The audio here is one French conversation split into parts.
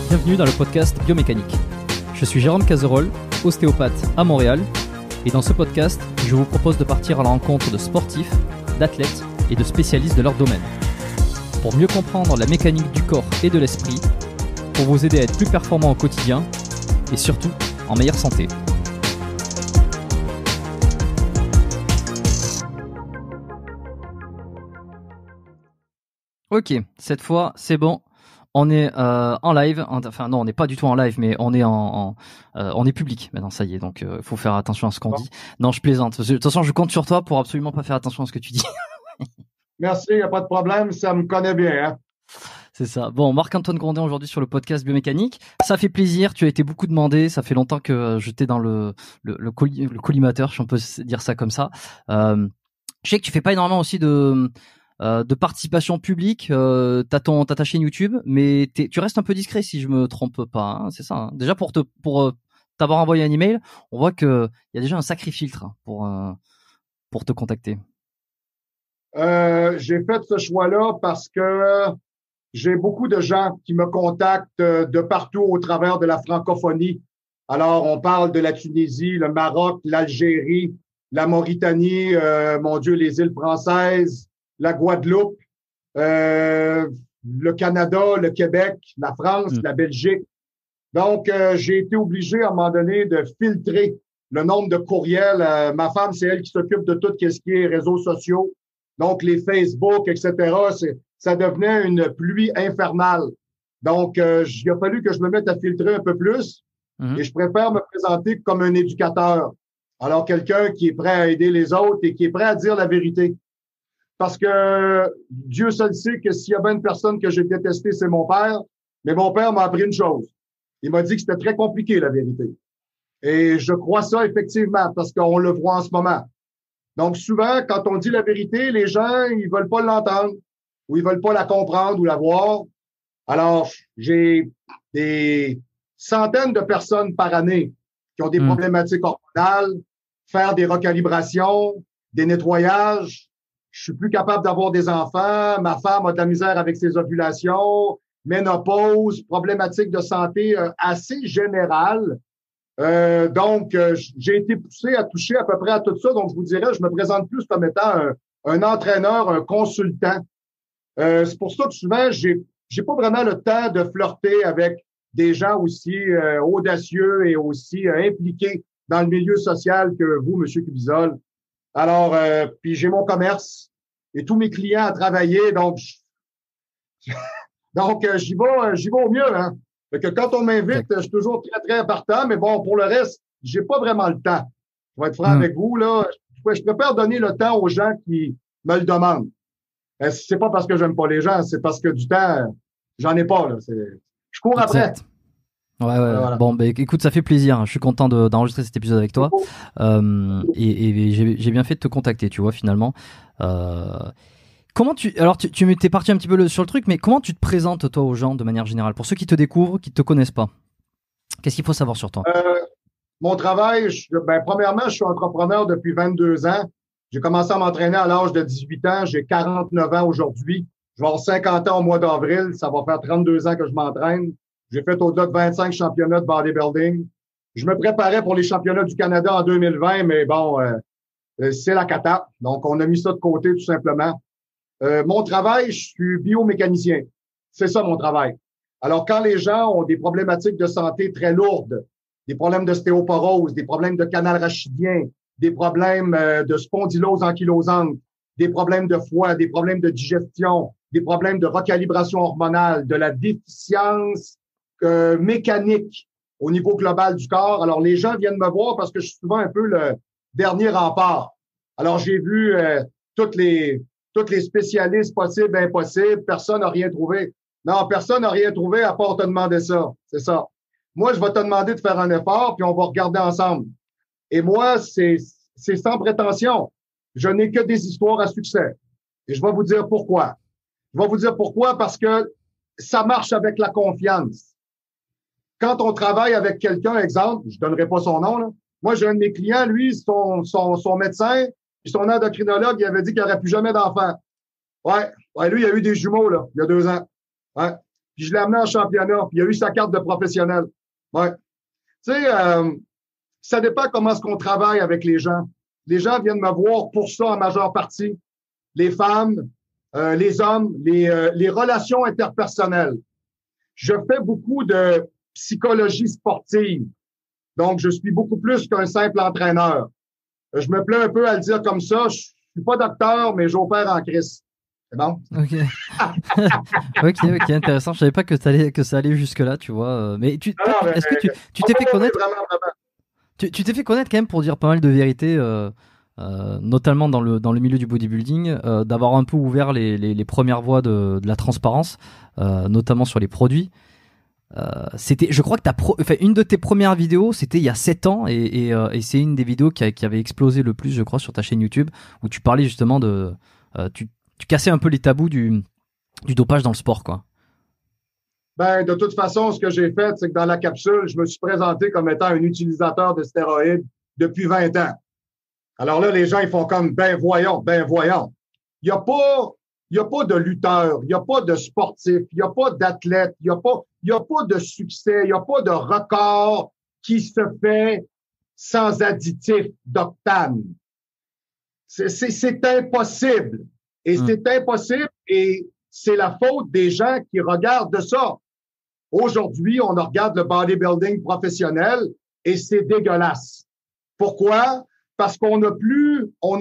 Bienvenue dans le podcast Biomécanique. Je suis Jérôme Cazerolle, ostéopathe à Montréal, et dans ce podcast, je vous propose de partir à la rencontre de sportifs, d'athlètes et de spécialistes de leur domaine. Pour mieux comprendre la mécanique du corps et de l'esprit, pour vous aider à être plus performant au quotidien et surtout en meilleure santé. Ok, cette fois c'est bon, on est en live, enfin non on n'est pas du tout en live mais on est on est public maintenant, ça y est, donc faut faire attention à ce qu'on dit. Non, je plaisante, de toute façon je compte sur toi pour absolument pas faire attention à ce que tu dis. Merci, il n'y a pas de problème, ça me connaît bien. Hein? C'est ça. Bon, Marc-Antoine Grondin aujourd'hui sur le podcast Biomécanique. Ça fait plaisir, tu as été beaucoup demandé, ça fait longtemps que j'étais dans le collimateur, si on peut dire ça comme ça. Je sais que tu fais pas énormément aussi de participation publique, t'as ta chaîne YouTube, mais tu restes un peu discret si je me trompe pas, hein, c'est ça. Hein. Déjà pour t'avoir envoyé un email, on voit que il y a déjà un sacré filtre pour te contacter. J'ai fait ce choix-là parce que j'ai beaucoup de gens qui me contactent de partout au travers de la francophonie. Alors, on parle de la Tunisie, le Maroc, l'Algérie, la Mauritanie, mon Dieu, les îles françaises, la Guadeloupe, le Canada, le Québec, la France, la Belgique. Donc, j'ai été obligé à un moment donné de filtrer le nombre de courriels. Ma femme, c'est elle qui s'occupe de tout ce qui est réseaux sociaux. Donc, les Facebook, etc., ça devenait une pluie infernale. Donc, il a fallu que je me mette à filtrer un peu plus et je préfère me présenter comme un éducateur. Alors, quelqu'un qui est prêt à aider les autres et qui est prêt à dire la vérité. Parce que Dieu seul sait que s'il y a bien une personne que j'ai détestée, c'est mon père. Mais mon père m'a appris une chose. Il m'a dit que c'était très compliqué, la vérité. Et je crois ça effectivement parce qu'on le voit en ce moment. Donc, souvent, quand on dit la vérité, les gens, ils veulent pas l'entendre ou ils veulent pas la comprendre ou la voir. Alors, j'ai des centaines de personnes par année qui ont des problématiques hormonales, faire des recalibrations, des nettoyages. Je suis plus capable d'avoir des enfants. Ma femme a de la misère avec ses ovulations, ménopause, problématiques de santé assez générales. Donc, j'ai été poussé à toucher à peu près à tout ça. Donc, je vous dirais, je me présente plus comme étant un entraîneur, un consultant. C'est pour ça que souvent, j'ai pas vraiment le temps de flirter avec des gens aussi audacieux et aussi impliqués dans le milieu social que vous, Monsieur Cubizol. Alors, puis j'ai mon commerce et tous mes clients à travailler, donc j'y vais au mieux, hein. Fait que quand on m'invite, je suis toujours très, très partant, mais bon, pour le reste, j'ai pas vraiment le temps. Je vais être franc avec vous, là. Je préfère donner le temps aux gens qui me le demandent. C'est pas parce que j'aime pas les gens, c'est parce que du temps, j'en ai pas, là. Je cours après. Ouais. Voilà. Bon, bah, écoute, ça fait plaisir. Je suis content d'enregistrer cet épisode avec toi. Et j'ai bien fait de te contacter, tu vois, finalement. Comment alors tu m'étais parti un petit peu sur le truc, mais comment tu te présentes toi aux gens de manière générale, pour ceux qui te découvrent, qui te connaissent pas? Qu'est-ce qu'il faut savoir sur toi? Mon travail, premièrement, je suis entrepreneur depuis 22 ans. J'ai commencé à m'entraîner à l'âge de 18 ans. J'ai 49 ans aujourd'hui. Je vais avoir 50 ans au mois d'avril. Ça va faire 32 ans que je m'entraîne. J'ai fait au-delà de 25 championnats de bodybuilding. Je me préparais pour les championnats du Canada en 2020, mais bon, c'est la cata. Donc, on a mis ça de côté tout simplement. Mon travail, je suis biomécanicien. C'est ça mon travail. Alors, quand les gens ont des problématiques de santé très lourdes, des problèmes d'ostéoporose, des problèmes de canal rachidien, des problèmes de spondylose ankylosante, des problèmes de foie, des problèmes de digestion, des problèmes de recalibration hormonale, de la déficience mécanique au niveau global du corps. Alors, les gens viennent me voir parce que je suis souvent un peu le dernier rempart. Alors, j'ai vu toutes les spécialistes possibles et impossibles. Personne n'a rien trouvé. Non, personne n'a rien trouvé à part te demander ça. C'est ça. Moi, je vais te demander de faire un effort, puis on va regarder ensemble. Et moi, c'est sans prétention. Je n'ai que des histoires à succès. Et je vais vous dire pourquoi. Je vais vous dire pourquoi parce que ça marche avec la confiance. Quand on travaille avec quelqu'un, exemple, je donnerai pas son nom, là. Moi, j'ai un de mes clients, lui, son médecin, puis son endocrinologue, il avait dit qu'il n'y aurait plus jamais d'enfant. Ouais, lui, il a eu des jumeaux, là, il y a 2 ans. Ouais. puis je l'ai amené en championnat, puis il a eu sa carte de professionnel. Ouais. Tu sais, ça dépend comment est-ce qu'on travaille avec les gens. Les gens viennent me voir pour ça en majeure partie. Les femmes, les hommes, les relations interpersonnelles. Je fais beaucoup de psychologie sportive. Donc, je suis beaucoup plus qu'un simple entraîneur. Je me plais un peu à le dire comme ça. Je suis pas docteur, mais j'opère en Christ. C'est bon? Ok. Ok, intéressant. Je savais pas que ça allait jusque-là, tu vois. Mais est-ce que tu t'es fait connaître? Tu t'es fait connaître quand même pour dire pas mal de vérités, notamment dans le milieu du bodybuilding, d'avoir un peu ouvert les premières voies de la transparence, notamment sur les produits. Je crois que une de tes premières vidéos, c'était il y a 7 ans, et c'est une des vidéos qui avait explosé le plus, je crois, sur ta chaîne YouTube, où tu parlais justement tu cassais un peu les tabous du dopage dans le sport, quoi. Ben, de toute façon, ce que j'ai fait, c'est que dans la capsule, je me suis présenté comme étant un utilisateur de stéroïdes depuis 20 ans. Alors là, les gens, ils font comme, ben voyons. Il n'y a pas de lutteur, il n'y a pas de sportif, il n'y a pas d'athlète, il n'y a pas de succès, il n'y a pas de record qui se fait sans additif d'octane. C'est impossible. Et c'est impossible, et c'est la faute des gens qui regardent ça. Aujourd'hui, on regarde le bodybuilding professionnel et c'est dégueulasse. Pourquoi? Parce qu'on n'a plus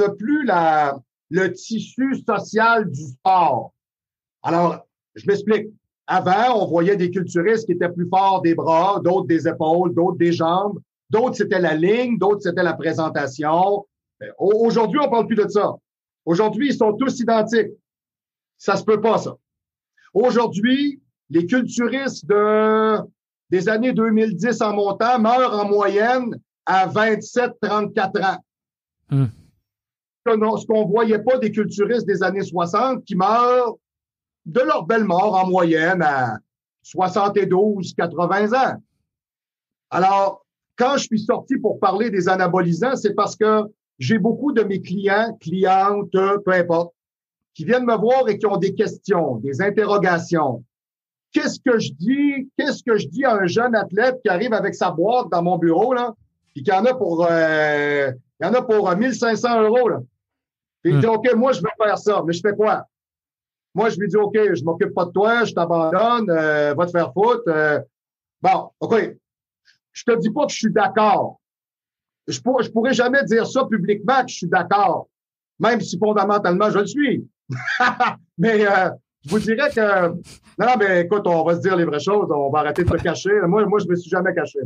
le tissu social du sport. Alors, je m'explique. Avant, on voyait des culturistes qui étaient plus forts des bras, d'autres des épaules, d'autres des jambes, d'autres c'était la ligne, d'autres c'était la présentation. Aujourd'hui, on parle plus de ça. Aujourd'hui, ils sont tous identiques. Ça se peut pas, ça. Aujourd'hui, les culturistes des années 2010 en montant meurent en moyenne à 27-34 ans. Ce qu'on voyait pas des culturistes des années 60 qui meurent de leur belle mort en moyenne à 72-80 ans. Alors, quand je suis sorti pour parler des anabolisants, c'est parce que j'ai beaucoup de mes clientes, peu importe, qui viennent me voir et qui ont des questions, des interrogations. Qu'est-ce que je dis à un jeune athlète qui arrive avec sa boîte dans mon bureau, là, puis qu'il y en a pour 1500 €, là. Puis il dit, OK, moi, je veux faire ça, mais je fais quoi? Moi, je lui dis, OK, je m'occupe pas de toi, je t'abandonne, va te faire foutre. Bon, OK. Je te dis pas que je suis d'accord. Je pourrais jamais dire ça publiquement que je suis d'accord, même si fondamentalement je le suis. Mais je vous dirais que non, mais écoute, on va se dire les vraies choses, on va arrêter de se cacher. Moi, je me suis jamais caché.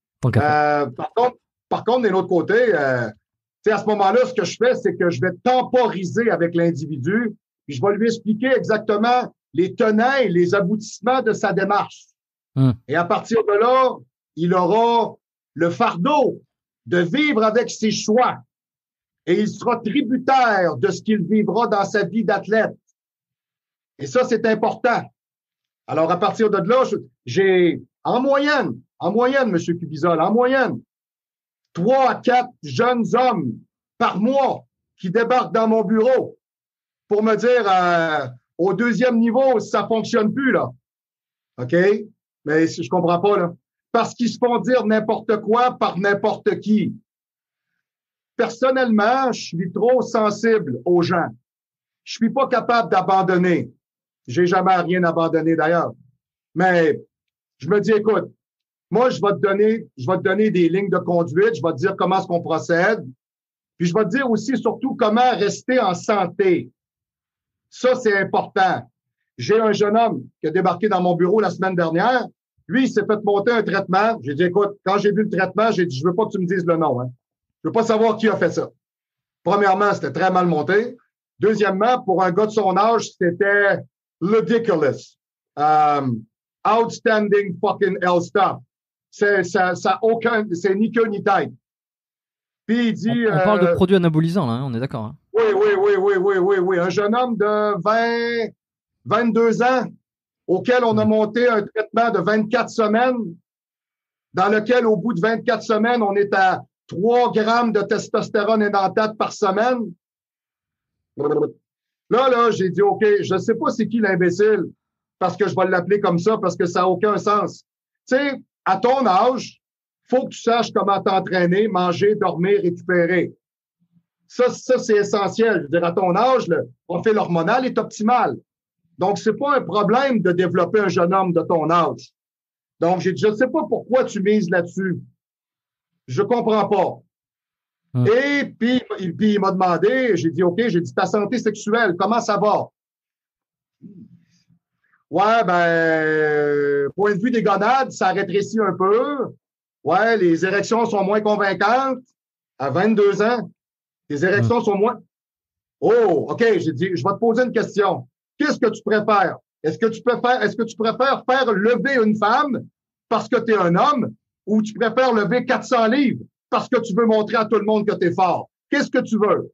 Par contre, d'un autre côté, à ce moment-là, ce que je fais, c'est que je vais temporiser avec l'individu, puis je vais lui expliquer exactement les tenants et les aboutissements de sa démarche. Et à partir de là, il aura le fardeau de vivre avec ses choix. Et il sera tributaire de ce qu'il vivra dans sa vie d'athlète. Et ça, c'est important. Alors, à partir de là, j'ai, en moyenne, M. Cubizol, en moyenne, 3 à 4 jeunes hommes par mois qui débarquent dans mon bureau pour me dire, au deuxième niveau, ça fonctionne plus, là. OK? Mais je comprends pas, là. Parce qu'ils se font dire n'importe quoi par n'importe qui. Personnellement, je suis trop sensible aux gens. Je suis pas capable d'abandonner. J'ai jamais rien abandonné d'ailleurs. Mais je me dis, écoute, moi, je vais te donner des lignes de conduite, je vais te dire comment est-ce qu'on procède, puis je vais te dire aussi surtout comment rester en santé. Ça, c'est important. J'ai un jeune homme qui a débarqué dans mon bureau la semaine dernière. Lui, il s'est fait monter un traitement. J'ai dit, écoute, quand j'ai vu le traitement, j'ai dit, je veux pas que tu me dises le nom, hein. Je veux pas savoir qui a fait ça. Premièrement, c'était très mal monté. Deuxièmement, pour un gars de son âge, c'était ridiculous. Outstanding fucking hell stuff. C'est ni queue ni tête. Puis il dit... On parle de produits anabolisants, là, hein, on est d'accord. Hein? Oui. Un jeune homme de 22 ans auquel on a monté un traitement de 24 semaines, dans lequel, au bout de 24 semaines, on est à 3 grammes de testostérone édentate par semaine. Là, j'ai dit, OK, je sais pas c'est qui l'imbécile, parce que je vais l'appeler comme ça, parce que ça n'a aucun sens. Tu sais, à ton âge, faut que tu saches comment t'entraîner, manger, dormir, récupérer. Ça c'est essentiel. Je veux dire, à ton âge, le profil hormonal est optimal. Donc, c'est pas un problème de développer un jeune homme de ton âge. Donc, je ne sais pas pourquoi tu mises là-dessus. Je comprends pas. Et puis il m'a demandé, j'ai dit, OK, j'ai dit, ta santé sexuelle, comment ça va? Ouais, ben, point de vue des gonades, ça rétrécit un peu. Ouais, les érections sont moins convaincantes. À 22 ans, les érections sont moins... Oh, OK, j'ai dit, je vais te poser une question. Qu'est-ce que tu préfères? Est-ce que tu préfères faire lever une femme parce que tu es un homme ou tu préfères lever 400 livres parce que tu veux montrer à tout le monde que tu es fort? Qu'est-ce que tu veux?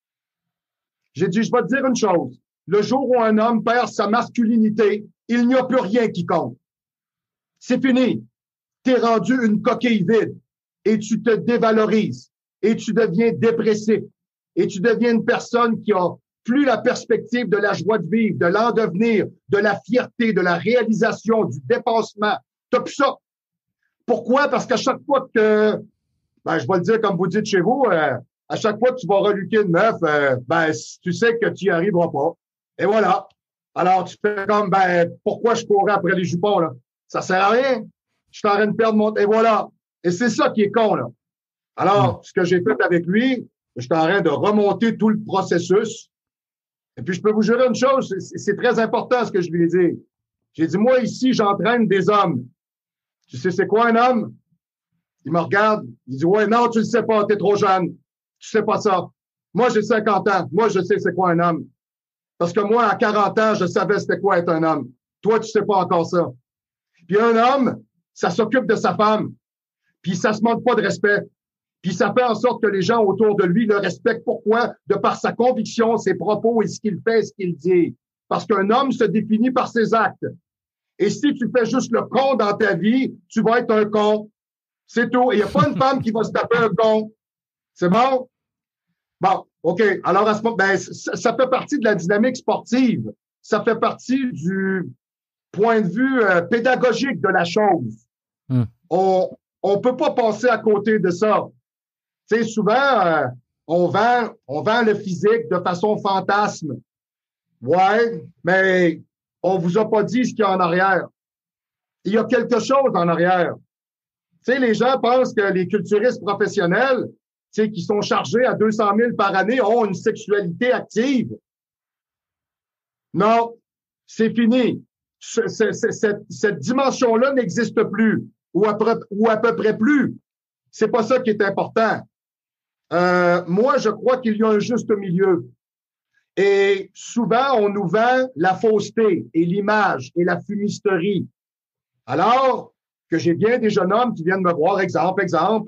J'ai dit, je vais te dire une chose. Le jour où un homme perd sa masculinité, il n'y a plus rien qui compte. C'est fini. Tu es rendu une coquille vide et tu te dévalorises et tu deviens dépressif et tu deviens une personne qui a plus la perspective de la joie de vivre, de l'en devenir, de la fierté, de la réalisation, du dépassement. T'as plus ça. Pourquoi? Parce qu'à chaque fois que, ben, je vais le dire comme vous dites chez vous, à chaque fois que tu vas reluquer une meuf, ben, tu sais que tu n'y arriveras pas. Et voilà. Alors, tu fais comme, ben, pourquoi je courais après les jupons, là? Ça sert à rien. Je suis en train de perdre mon... Et voilà. Et c'est ça qui est con, là. Alors, ce que j'ai fait avec lui, je suis en train de remonter tout le processus. Et puis, je peux vous jurer une chose, c'est très important ce que je lui ai dit. J'ai dit, moi, ici, j'entraîne des hommes. Tu sais, c'est quoi un homme? Il me regarde, il dit, ouais, non, tu le sais pas, t'es trop jeune. Tu sais pas ça. Moi, j'ai 50 ans. Moi, je sais c'est quoi un homme. Parce que moi, à 40 ans, je savais c'était quoi être un homme. Toi, tu sais pas encore ça. Puis un homme, ça s'occupe de sa femme. Puis ça se manque pas de respect. Puis ça fait en sorte que les gens autour de lui le respectent. Pourquoi? De par sa conviction, ses propos et ce qu'il fait et ce qu'il dit. Parce qu'un homme se définit par ses actes. Et si tu fais juste le con dans ta vie, tu vas être un con. C'est tout. Il n'y a pas une femme qui va se taper un con. C'est bon? Bon, OK. Alors, à ce moment, ben, ça fait partie de la dynamique sportive. Ça fait partie du point de vue pédagogique de la chose. On peut pas passer à côté de ça. Tu sais, souvent, on vend le physique de façon fantasme. Ouais, mais on vous a pas dit ce qu'il y a en arrière. Il y a quelque chose en arrière. Tu sais, les gens pensent que les culturistes professionnels, tu sais, qui sont chargés à 200 000 par année, ont une sexualité active. Non, c'est fini. Cette dimension-là n'existe plus, ou à peu près plus. C'est pas ça qui est important. Moi, je crois qu'il y a un juste milieu. Et souvent, on nous vend la fausseté et l'image et la fumisterie. Alors que j'ai bien des jeunes hommes qui viennent me voir, exemple,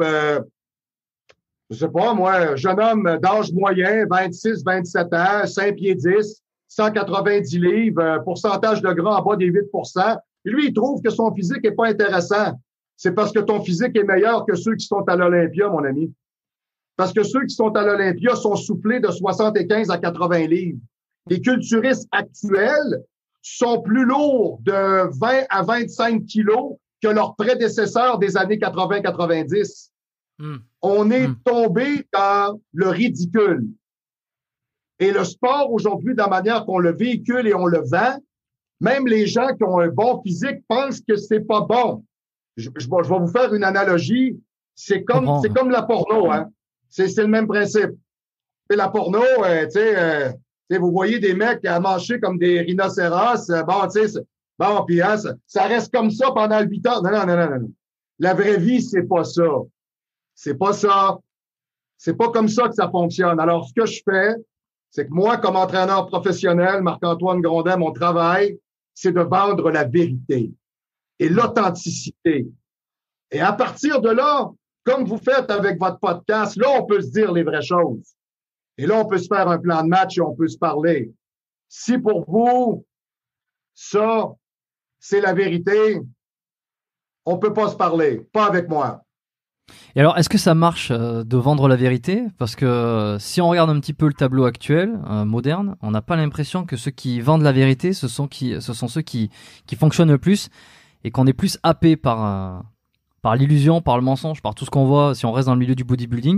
je sais pas, moi, jeune homme d'âge moyen, 26, 27 ans, 5 pieds 10, 190 livres, pourcentage de gras en bas des 8%. Et lui, il trouve que son physique est pas intéressant. C'est parce que ton physique est meilleur que ceux qui sont à l'Olympia, mon ami. Parce que ceux qui sont à l'Olympia sont soufflés de 75 à 80 livres. Les culturistes actuels sont plus lourds de 20 à 25 kilos que leurs prédécesseurs des années 80-90. On est tombé dans le ridicule. Et le sport, aujourd'hui, de la manière qu'on le véhicule et on le vend, même les gens qui ont un bon physique pensent que c'est pas bon. Je vais vous faire une analogie. C'est comme la porno, hein. C'est le même principe. Et la porno, tu sais, vous voyez des mecs à manger comme des rhinocéros. Bon, tu sais, bon, puis hein, ça reste comme ça pendant 8 ans. Non. La vraie vie, c'est pas ça. C'est pas ça. C'est pas comme ça que ça fonctionne. Alors, ce que je fais, c'est que moi, comme entraîneur professionnel, Marc-Antoine Grondin, mon travail, c'est de vendre la vérité et l'authenticité. Et à partir de là, comme vous faites avec votre podcast, là, on peut se dire les vraies choses. Et là, on peut se faire un plan de match et on peut se parler. Si pour vous, ça, c'est la vérité, on peut pas se parler. Pas avec moi. Et alors, est-ce que ça marche de vendre la vérité? Parce que si on regarde un petit peu le tableau actuel, moderne, on n'a pas l'impression que ceux qui vendent la vérité, ce sont ceux qui fonctionnent le plus et qu'on est plus happé par l'illusion, par le mensonge, par tout ce qu'on voit si on reste dans le milieu du bodybuilding.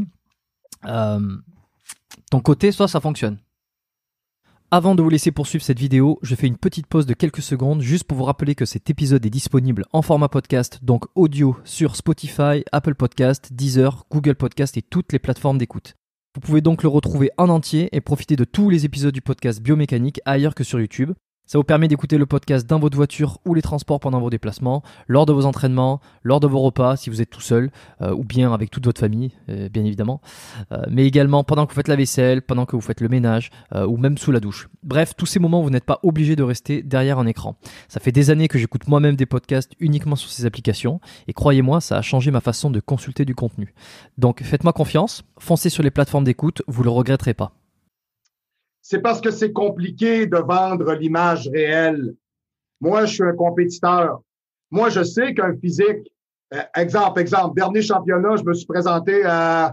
Ton côté, soit ça fonctionne. Avant de vous laisser poursuivre cette vidéo, je fais une petite pause de quelques secondes juste pour vous rappeler que cet épisode est disponible en format podcast, donc audio sur Spotify, Apple Podcast, Deezer, Google Podcast et toutes les plateformes d'écoute. Vous pouvez donc le retrouver en entier et profiter de tous les épisodes du podcast Biomécanique ailleurs que sur YouTube. Ça vous permet d'écouter le podcast dans votre voiture ou les transports pendant vos déplacements, lors de vos entraînements, lors de vos repas si vous êtes tout seul, ou bien avec toute votre famille, bien évidemment. Mais également pendant que vous faites la vaisselle, pendant que vous faites le ménage, ou même sous la douche. Bref, tous ces moments où vous n'êtes pas obligé de rester derrière un écran. Ça fait des années que j'écoute moi-même des podcasts uniquement sur ces applications, et croyez-moi, ça a changé ma façon de consulter du contenu. Donc faites-moi confiance, foncez sur les plateformes d'écoute, vous le regretterez pas. C'est parce que c'est compliqué de vendre l'image réelle. Moi, je suis un compétiteur. Moi, je sais qu'un physique, exemple, dernier championnat, je me suis présenté à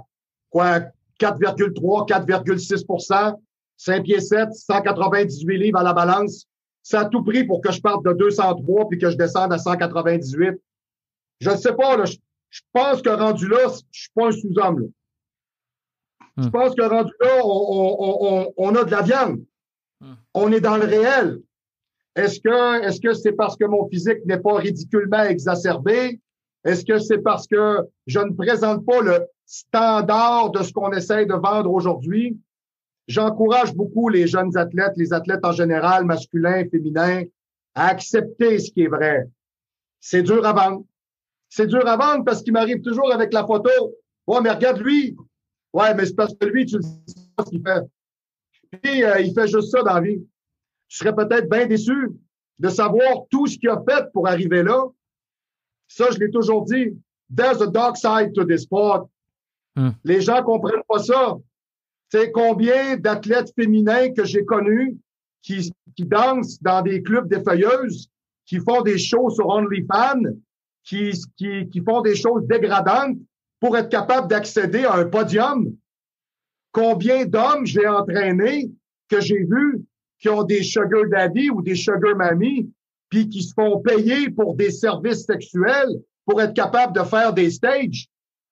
4,3, 4,6%, 5 pieds 7, 198 livres à la balance. Ça a tout pris pour que je parte de 203 puis que je descende à 198. Je ne sais pas, là, je pense que rendu là, je suis pas un sous-homme, là. Je pense que rendu là, on a de la viande. On est dans le réel. Est-ce que c'est parce que mon physique n'est pas ridiculement exacerbé? Est-ce que c'est parce que je ne présente pas le standard de ce qu'on essaye de vendre aujourd'hui? J'encourage beaucoup les jeunes athlètes, les athlètes en général, masculins, féminins, à accepter ce qui est vrai. C'est dur à vendre. C'est dur à vendre parce qu'il m'arrive toujours avec la photo. Ouais, mais regarde lui. Ouais, mais c'est parce que lui, tu ne sais pas ce qu'il fait. Puis, il fait juste ça dans la vie. Tu serais peut-être bien déçu de savoir tout ce qu'il a fait pour arriver là. Ça, je l'ai toujours dit. There's a dark side to this sport. Les gens comprennent pas ça. Tu sais, combien d'athlètes féminins que j'ai connus qui dansent dans des clubs d'effeuilleuses, qui font des shows sur OnlyFans, qui font des choses dégradantes pour être capable d'accéder à un podium. Combien d'hommes j'ai entraînés que j'ai vus qui ont des sugar daddy ou des sugar mommy puis qui se font payer pour des services sexuels pour être capable de faire des stages.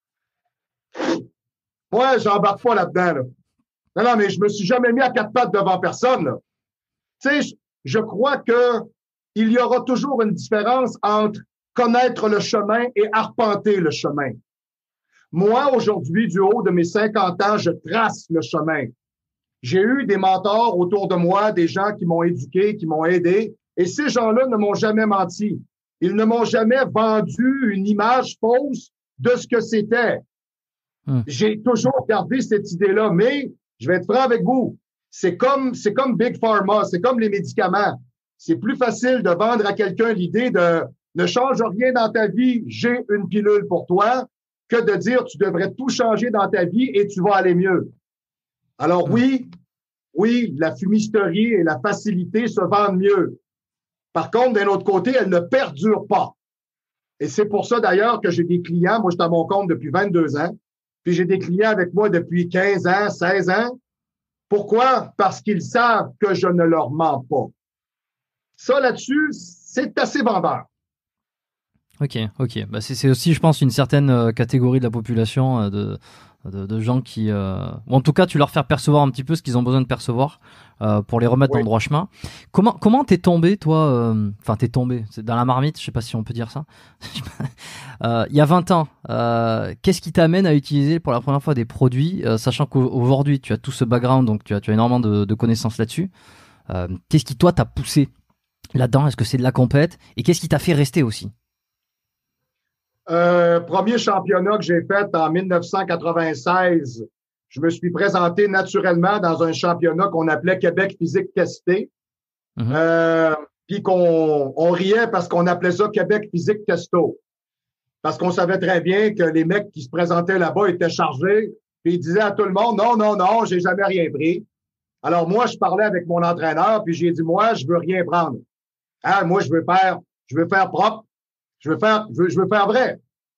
Moi, j'embarque pas là-dedans, là. Non, mais je me suis jamais mis à quatre pattes devant personne, là. Tu sais, je crois que il y aura toujours une différence entre connaître le chemin et arpenter le chemin. Moi, aujourd'hui, du haut de mes 50 ans, je trace le chemin. J'ai eu des mentors autour de moi, des gens qui m'ont éduqué, qui m'ont aidé, et ces gens-là ne m'ont jamais menti. Ils ne m'ont jamais vendu une image fausse de ce que c'était. J'ai toujours gardé cette idée-là, mais je vais être franc avec vous. C'est comme Big Pharma, c'est comme les médicaments. C'est plus facile de vendre à quelqu'un l'idée de ne change rien dans ta vie, j'ai une pilule pour toi, que de dire tu devrais tout changer dans ta vie et tu vas aller mieux. Alors oui, la fumisterie et la facilité se vendent mieux. Par contre, d'un autre côté, elles ne perdurent pas. Et c'est pour ça d'ailleurs que j'ai des clients, moi je suis à mon compte depuis 22 ans, puis j'ai des clients avec moi depuis 15 ans, 16 ans. Pourquoi? Parce qu'ils savent que je ne leur mens pas. Ça là-dessus, c'est assez vendeur. Ok. Bah, c'est aussi, je pense, une certaine catégorie de la population de gens qui, ou en tout cas, tu leur fais percevoir un petit peu ce qu'ils ont besoin de percevoir pour les remettre dans le droit chemin. Comment t'es tombé, toi? Enfin, t'es tombé, c'est dans la marmite, je sais pas si on peut dire ça. Il y a 20 ans, qu'est-ce qui t'amène à utiliser pour la première fois des produits, sachant qu'aujourd'hui tu as tout ce background, donc tu as énormément de connaissances là-dessus. Qu'est-ce qui, toi, t'a poussé là-dedans? Est-ce que c'est de la compète? Et qu'est-ce qui t'a fait rester aussi? Premier championnat que j'ai fait en 1996, je me suis présenté naturellement dans un championnat qu'on appelait Québec Physique Testé. Puis qu'on riait parce qu'on appelait ça Québec Physique Testo. Parce qu'on savait très bien que les mecs qui se présentaient là-bas étaient chargés, puis ils disaient à tout le monde, non, j'ai jamais rien pris. Alors moi, je parlais avec mon entraîneur, puis j'ai dit, moi, je veux rien prendre. Moi, je veux faire propre. Je veux faire vrai.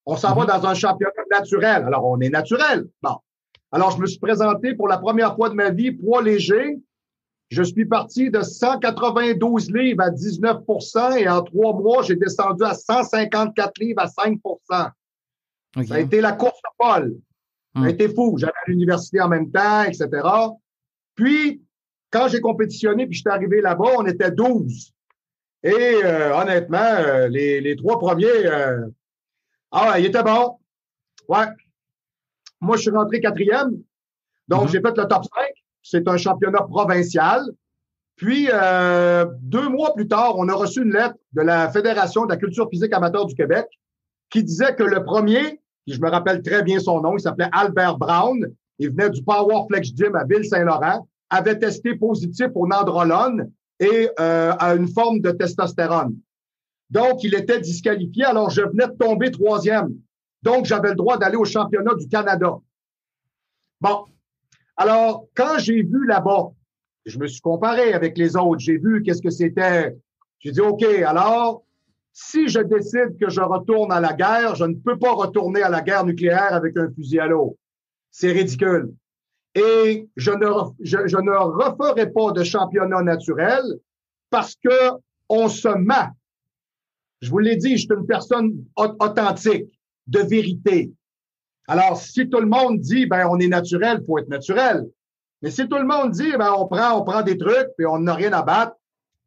On s'en va dans un championnat naturel. Alors, on est naturel. Bon. Alors, je me suis présenté pour la première fois de ma vie, poids léger. Je suis parti de 192 livres à 19 et en 3 mois, j'ai descendu à 154 livres à 5 Okay. Ça a été la course folle. Ça a été fou. J'allais à l'université en même temps, etc. Puis, quand j'ai compétitionné puis je suis arrivé là-bas, on était 12. Et honnêtement, les 3 premiers, ils étaient bons. Ouais. Moi, je suis rentré 4e. Donc, j'ai fait le top 5. C'est un championnat provincial. Puis, 2 mois plus tard, on a reçu une lettre de la Fédération de la culture physique amateur du Québec qui disait que le premier, puis je me rappelle très bien son nom, il s'appelait Albert Brown, il venait du Power Flex Gym à Ville-Saint-Laurent, avait testé positif au nandrolone et à une forme de testostérone. Donc, il était disqualifié. Alors, je venais de tomber 3e. Donc, j'avais le droit d'aller au championnat du Canada. Bon. Alors, quand j'ai vu là-bas, je me suis comparé avec les autres. J'ai vu qu'est-ce que c'était. J'ai dit, OK, alors, si je décide que je retourne à la guerre, je ne peux pas retourner à la guerre nucléaire avec un fusil à l'eau. C'est ridicule. Et je ne referai pas de championnat naturel parce que on se ment. Je vous l'ai dit, je suis une personne authentique, de vérité. Alors, si tout le monde dit, on est naturel, faut être naturel. Mais si tout le monde dit, on prend des trucs, puis on n'a rien à battre,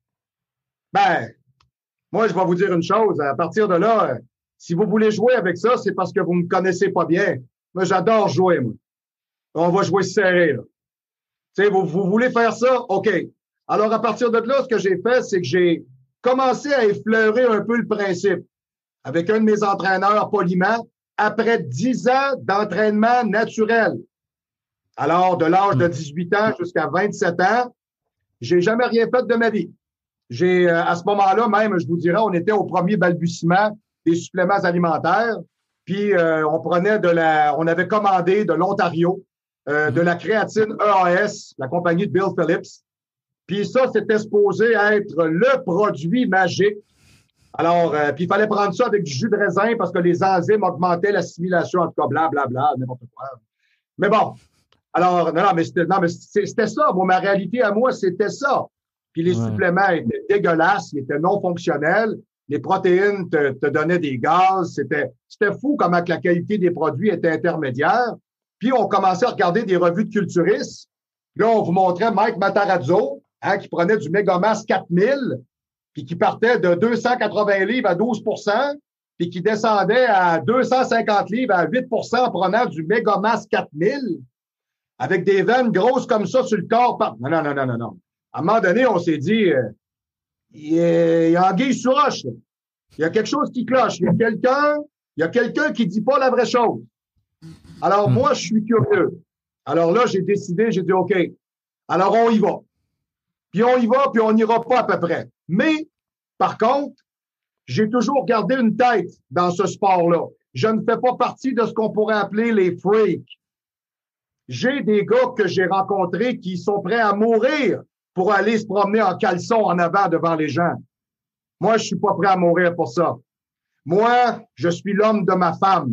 moi, je vais vous dire une chose. À partir de là, si vous voulez jouer avec ça, c'est parce que vous me connaissez pas bien. Moi, j'adore jouer, moi. On va jouer serré, là. Tu sais, vous voulez faire ça? OK. Alors, à partir de là, ce que j'ai fait, c'est que j'ai commencé à effleurer un peu le principe avec un de mes entraîneurs poliment après 10 ans d'entraînement naturel. Alors, de l'âge de 18 ans jusqu'à 27 ans, j'ai jamais rien fait de ma vie. À ce moment-là, même, je vous dirais, on était au premier balbutiement des suppléments alimentaires. Puis, on avait commandé de l'Ontario, de la créatine EAS, la compagnie de Bill Phillips. Puis ça, c'était supposé être le produit magique. Alors, puis il fallait prendre ça avec du jus de raisin parce que les enzymes augmentaient l'assimilation, en tout cas, blablabla, n'importe quoi. Mais bon, alors, non, mais c'était ça. Moi, ma réalité à moi, c'était ça. Puis les suppléments étaient dégueulasses, ils étaient non fonctionnels. Les protéines te donnaient des gaz. C'était fou comment que la qualité des produits était intermédiaire. Puis on commençait à regarder des revues de culturistes. Là, on vous montrait Mike Matarazzo, qui prenait du Megamas 4000, puis qui partait de 280 livres à 12 puis qui descendait à 250 livres à 8 en prenant du Megamas 4000, avec des veines grosses comme ça sur le corps. Non. À un moment donné, on s'est dit, il y a anguille sous roche. Là. Il y a quelque chose qui cloche. Il y a quelqu'un qui dit pas la vraie chose. Alors, moi, je suis curieux. Alors là, j'ai dit, OK, alors on y va. Puis on y va, puis on n'ira pas à peu près. Mais, par contre, j'ai toujours gardé une tête dans ce sport-là. Je ne fais pas partie de ce qu'on pourrait appeler les freaks. J'ai des gars que j'ai rencontrés qui sont prêts à mourir pour aller se promener en caleçon en avant devant les gens. Moi, je suis pas prêt à mourir pour ça. Moi, je suis l'homme de ma femme.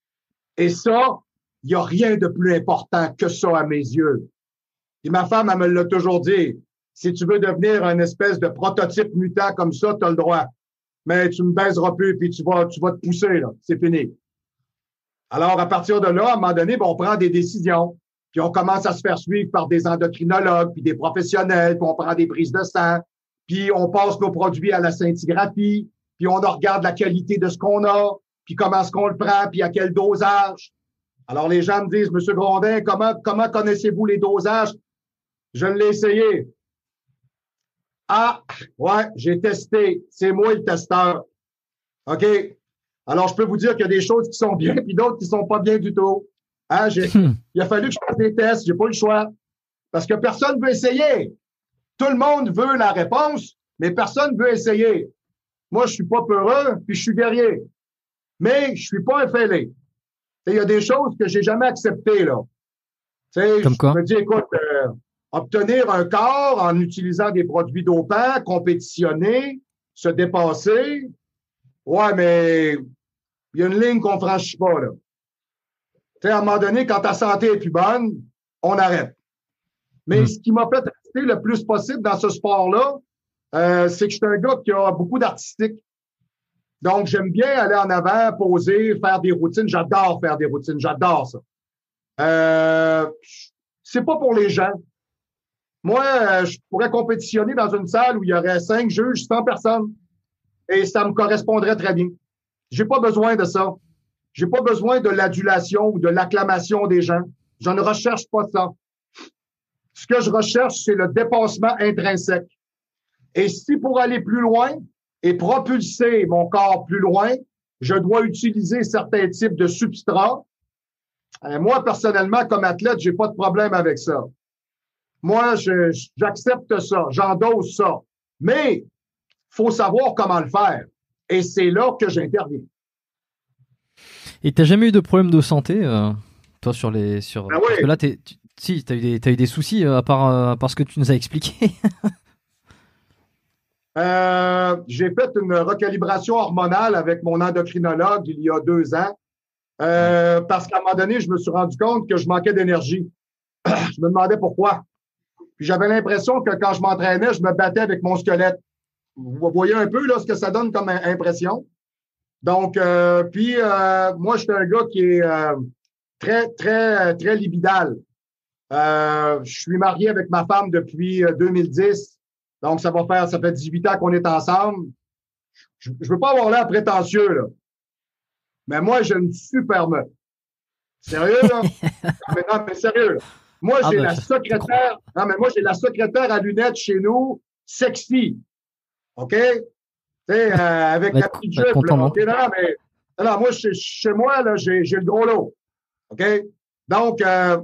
Et ça, il n'y a rien de plus important que ça à mes yeux. Et ma femme, elle me l'a toujours dit. Si tu veux devenir un espèce de prototype mutant comme ça, tu as le droit. Mais tu me baiseras plus, puis tu vas te pousser, là. C'est fini. Alors, à partir de là, à un moment donné, on prend des décisions. Puis on commence à se faire suivre par des endocrinologues, puis des professionnels, puis on prend des prises de sang, puis on passe nos produits à la scintigraphie, puis on regarde la qualité de ce qu'on a, puis comment est-ce qu'on le prend, puis à quel dosage. Alors, les gens me disent, Monsieur Grondin, comment connaissez-vous les dosages? Je l'ai essayé. Ah, ouais, j'ai testé. C'est moi le testeur. OK? Alors, je peux vous dire qu'il y a des choses qui sont bien, puis d'autres qui sont pas bien du tout. Hein, il a fallu que je fasse des tests, j'ai pas eu le choix. Parce que personne veut essayer. Tout le monde veut la réponse, mais personne veut essayer. Moi, je suis pas peureux, puis je suis guerrier. Mais je suis pas un fêlé. Il y a des choses que j'ai jamais acceptées, là. Comme quoi? Je me dis, écoute, obtenir un corps en utilisant des produits dopants, compétitionner, se dépasser. Ouais, mais il y a une ligne qu'on franchit pas, là. Tu sais, à un moment donné, quand ta santé est plus bonne, on arrête. Mais ce qui m'a fait rester le plus possible dans ce sport-là, c'est que je suis un gars qui a beaucoup d'artistique. Donc, j'aime bien aller en avant, poser, faire des routines. J'adore faire des routines. J'adore ça. C'est pas pour les gens. Moi, je pourrais compétitionner dans une salle où il y aurait 5 juges, 100 personnes. Et ça me correspondrait très bien. J'ai pas besoin de ça. J'ai pas besoin de l'adulation ou de l'acclamation des gens. Je ne recherche pas ça. Ce que je recherche, c'est le dépassement intrinsèque. Et si pour aller plus loin et propulser mon corps plus loin, je dois utiliser certains types de substrats, moi, personnellement, comme athlète, j'ai pas de problème avec ça. Moi, j'accepte ça, j'endosse ça. Mais faut savoir comment le faire. Et c'est là que j'interviens. Et t'as jamais eu de problème de santé, toi, sur Ben oui. Parce que là, t'as eu des soucis à part ce que tu nous as expliqué. J'ai fait une recalibration hormonale avec mon endocrinologue il y a 2 ans. Parce qu'à un moment donné, je me suis rendu compte que je manquais d'énergie. Je me demandais pourquoi. Puis j'avais l'impression que quand je m'entraînais, je me battais avec mon squelette. Vous voyez un peu là ce que ça donne comme impression. Donc, moi, je suis un gars qui est très libidal. Je suis marié avec ma femme depuis 2010. Donc, ça fait 18 ans qu'on est ensemble. Je veux pas avoir l'air prétentieux, là. Mais moi, j'ai une super meuf. Sérieux, là? Non, mais sérieux, là. Moi, j'ai la secrétaire. Non, mais moi, j'ai la secrétaire à lunettes chez nous, sexy. OK? Tu sais, avec la petite jupe, là. OK, non, moi, chez moi, là, j'ai le gros lot. OK? Donc,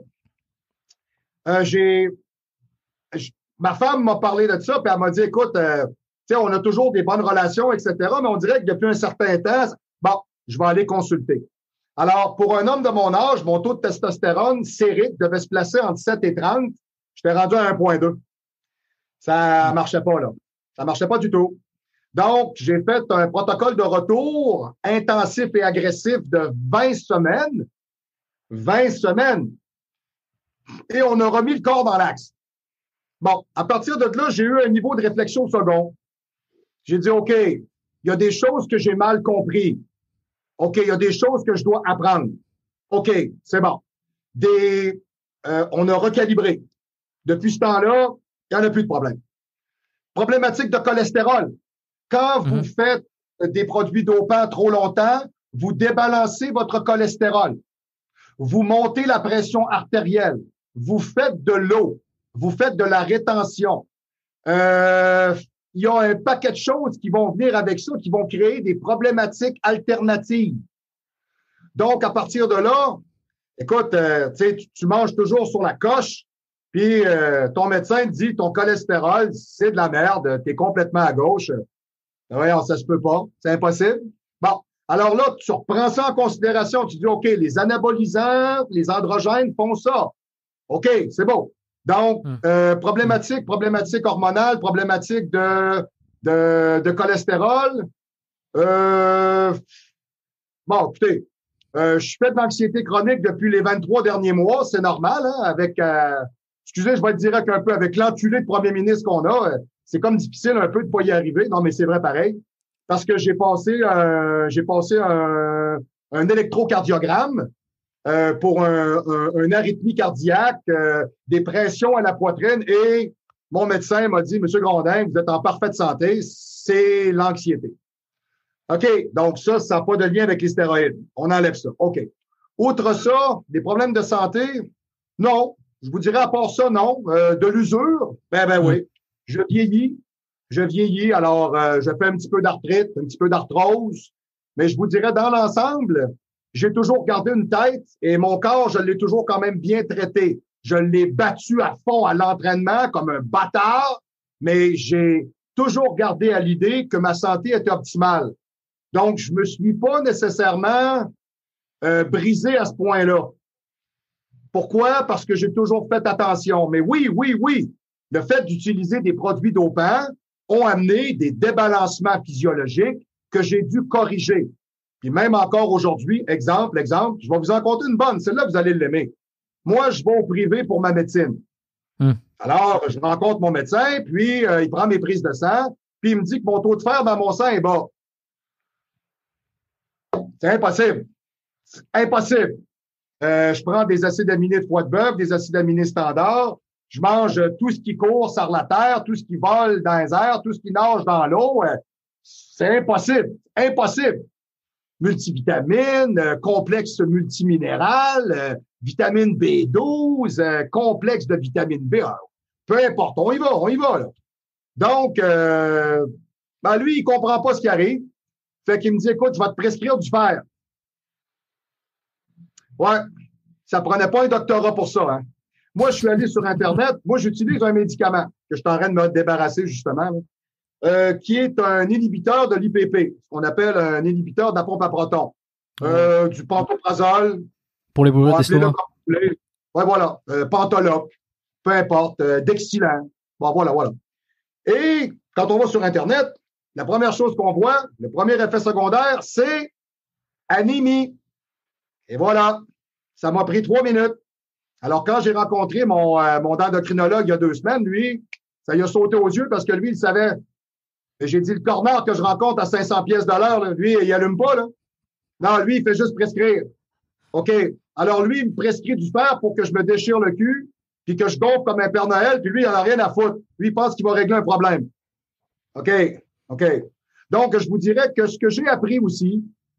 ma femme m'a parlé de ça, puis elle m'a dit, écoute, tu sais, on a toujours des bonnes relations, etc., mais on dirait que depuis un certain temps, bon, je vais aller consulter. Alors, pour un homme de mon âge, mon taux de testostérone sérique devait se placer entre 7 et 30. J'étais rendu à 1,2. Ça marchait pas, là. Ça marchait pas du tout. Donc, j'ai fait un protocole de retour intensif et agressif de 20 semaines. 20 semaines. Et on a remis le corps dans l'axe. Bon, à partir de là, j'ai eu un niveau de réflexion second. J'ai dit, OK, il y a des choses que j'ai mal compris. OK, il y a des choses que je dois apprendre. OK, c'est bon. On a recalibré. Depuis ce temps-là, il n'y en a plus de problème. Problématique de cholestérol. Quand vous faites des produits dopants trop longtemps, vous débalancez votre cholestérol. Vous montez la pression artérielle. Vous faites de l'eau. Vous faites de la rétention. Il y a un paquet de choses qui vont venir avec ça, qui vont créer des problématiques alternatives. Donc, à partir de là, écoute, tu manges toujours sur la coche, puis ton médecin te dit ton cholestérol, c'est de la merde, t'es complètement à gauche. Voyons, ça se peut pas, c'est impossible. Bon, alors là, tu reprends ça en considération, tu dis, OK, les anabolisants, les androgènes font ça. OK, c'est beau. Donc, problématique hormonale, problématique de cholestérol. Bon, écoutez, je fais de l'anxiété chronique depuis les 23 derniers mois, c'est normal, hein, avec, excusez, je vais être direct un peu, avec l'enculé de premier ministre qu'on a, c'est comme difficile un peu de pas y arriver. Non, mais c'est vrai pareil. Parce que j'ai passé un électrocardiogramme, pour un arythmie cardiaque, des pressions à la poitrine et mon médecin m'a dit, Monsieur Grondin, vous êtes en parfaite santé, c'est l'anxiété. OK, donc ça n'a pas de lien avec les stéroïdes. On enlève ça. OK. Outre ça, des problèmes de santé? Non. Je vous dirais à part ça, non. De l'usure? Ben oui. Je vieillis, alors je fais un petit peu d'arthrite, un petit peu d'arthrose, mais je vous dirais dans l'ensemble, j'ai toujours gardé une tête et mon corps, je l'ai toujours quand même bien traité. Je l'ai battu à fond à l'entraînement comme un bâtard, mais j'ai toujours gardé à l'idée que ma santé était optimale. Donc, je me suis pas nécessairement brisé à ce point-là. Pourquoi? Parce que j'ai toujours fait attention. Mais oui, le fait d'utiliser des produits dopants ont amené des débalancements physiologiques que j'ai dû corriger. Puis même encore aujourd'hui, exemple, je vais vous en conter une bonne. Celle-là, vous allez l'aimer. Moi, je vais au privé pour ma médecine. Alors, je rencontre mon médecin, puis il prend mes prises de sang, puis il me dit que mon taux de fer dans mon sang est bas. C'est impossible. C'est impossible. Je prends des acides aminés de foie de bœuf, des acides aminés standards. Je mange tout ce qui court sur la terre, tout ce qui vole dans les airs, tout ce qui nage dans l'eau. C'est impossible. Impossible. Multivitamines, complexe multiminéral, vitamine B12, complexe de vitamine B. Peu importe, on y va, là. Donc, lui, il comprend pas ce qui arrive. Fait qu'il me dit, écoute, je vais te prescrire du fer. Ouais, ça prenait pas un doctorat pour ça, hein. Moi, je suis allé sur Internet. Moi, j'utilise un médicament que je suis en train de me débarrasser, justement, là, qui est un inhibiteur de l'IPP, ce qu'on appelle un inhibiteur de la pompe à protons. Du pantoprazole. Pour les brûlures d'estomac. Ouais, voilà. Pantoloc, peu importe. Dexilan. Bon, voilà. Et quand on va sur Internet, la première chose qu'on voit, le premier effet secondaire, c'est anémie. Et voilà. Ça m'a pris 3 minutes. Alors, quand j'ai rencontré mon endocrinologue il y a 2 semaines, lui, ça lui a sauté aux yeux parce que lui, il savait. Et j'ai dit, le cornard que je rencontre à 500 pièces de l'heure, lui, il allume pas, là. Non, lui, il fait juste prescrire. OK. Alors, lui, il me prescrit du fer pour que je me déchire le cul, puis que je gonfle comme un Père Noël, puis lui, il en a rien à foutre. Lui, il pense qu'il va régler un problème. OK. Donc, je vous dirais que ce que j'ai appris aussi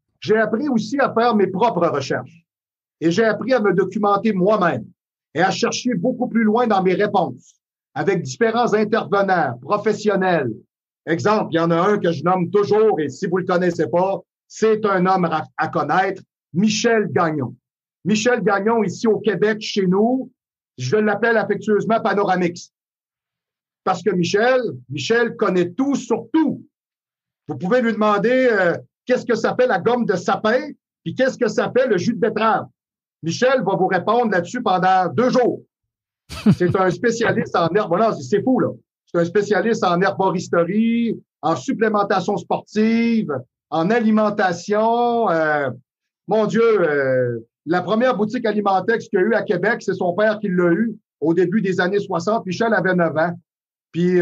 à faire mes propres recherches. Et j'ai appris à me documenter moi-même et à chercher beaucoup plus loin dans mes réponses avec différents intervenants professionnels. Exemple, il y en a un que je nomme toujours, et si vous le connaissez pas, c'est un homme à connaître, Michel Gagnon. Michel Gagnon, ici au Québec, chez nous, je l'appelle affectueusement Panoramix. Parce que Michel connaît tout sur tout. Vous pouvez lui demander qu'est-ce que ça fait la gomme de sapin, puis qu'est-ce que ça fait le jus de betterave. Michel va vous répondre là-dessus pendant 2 jours. C'est un spécialiste en herbe. Voilà, c'est fou, là. C'est un spécialiste en herboristerie, en supplémentation sportive, en alimentation. Mon Dieu, la première boutique Alimentex qu'il y a eu à Québec, c'est son père qui l'a eu au début des années 60. Michel avait 9 ans. Puis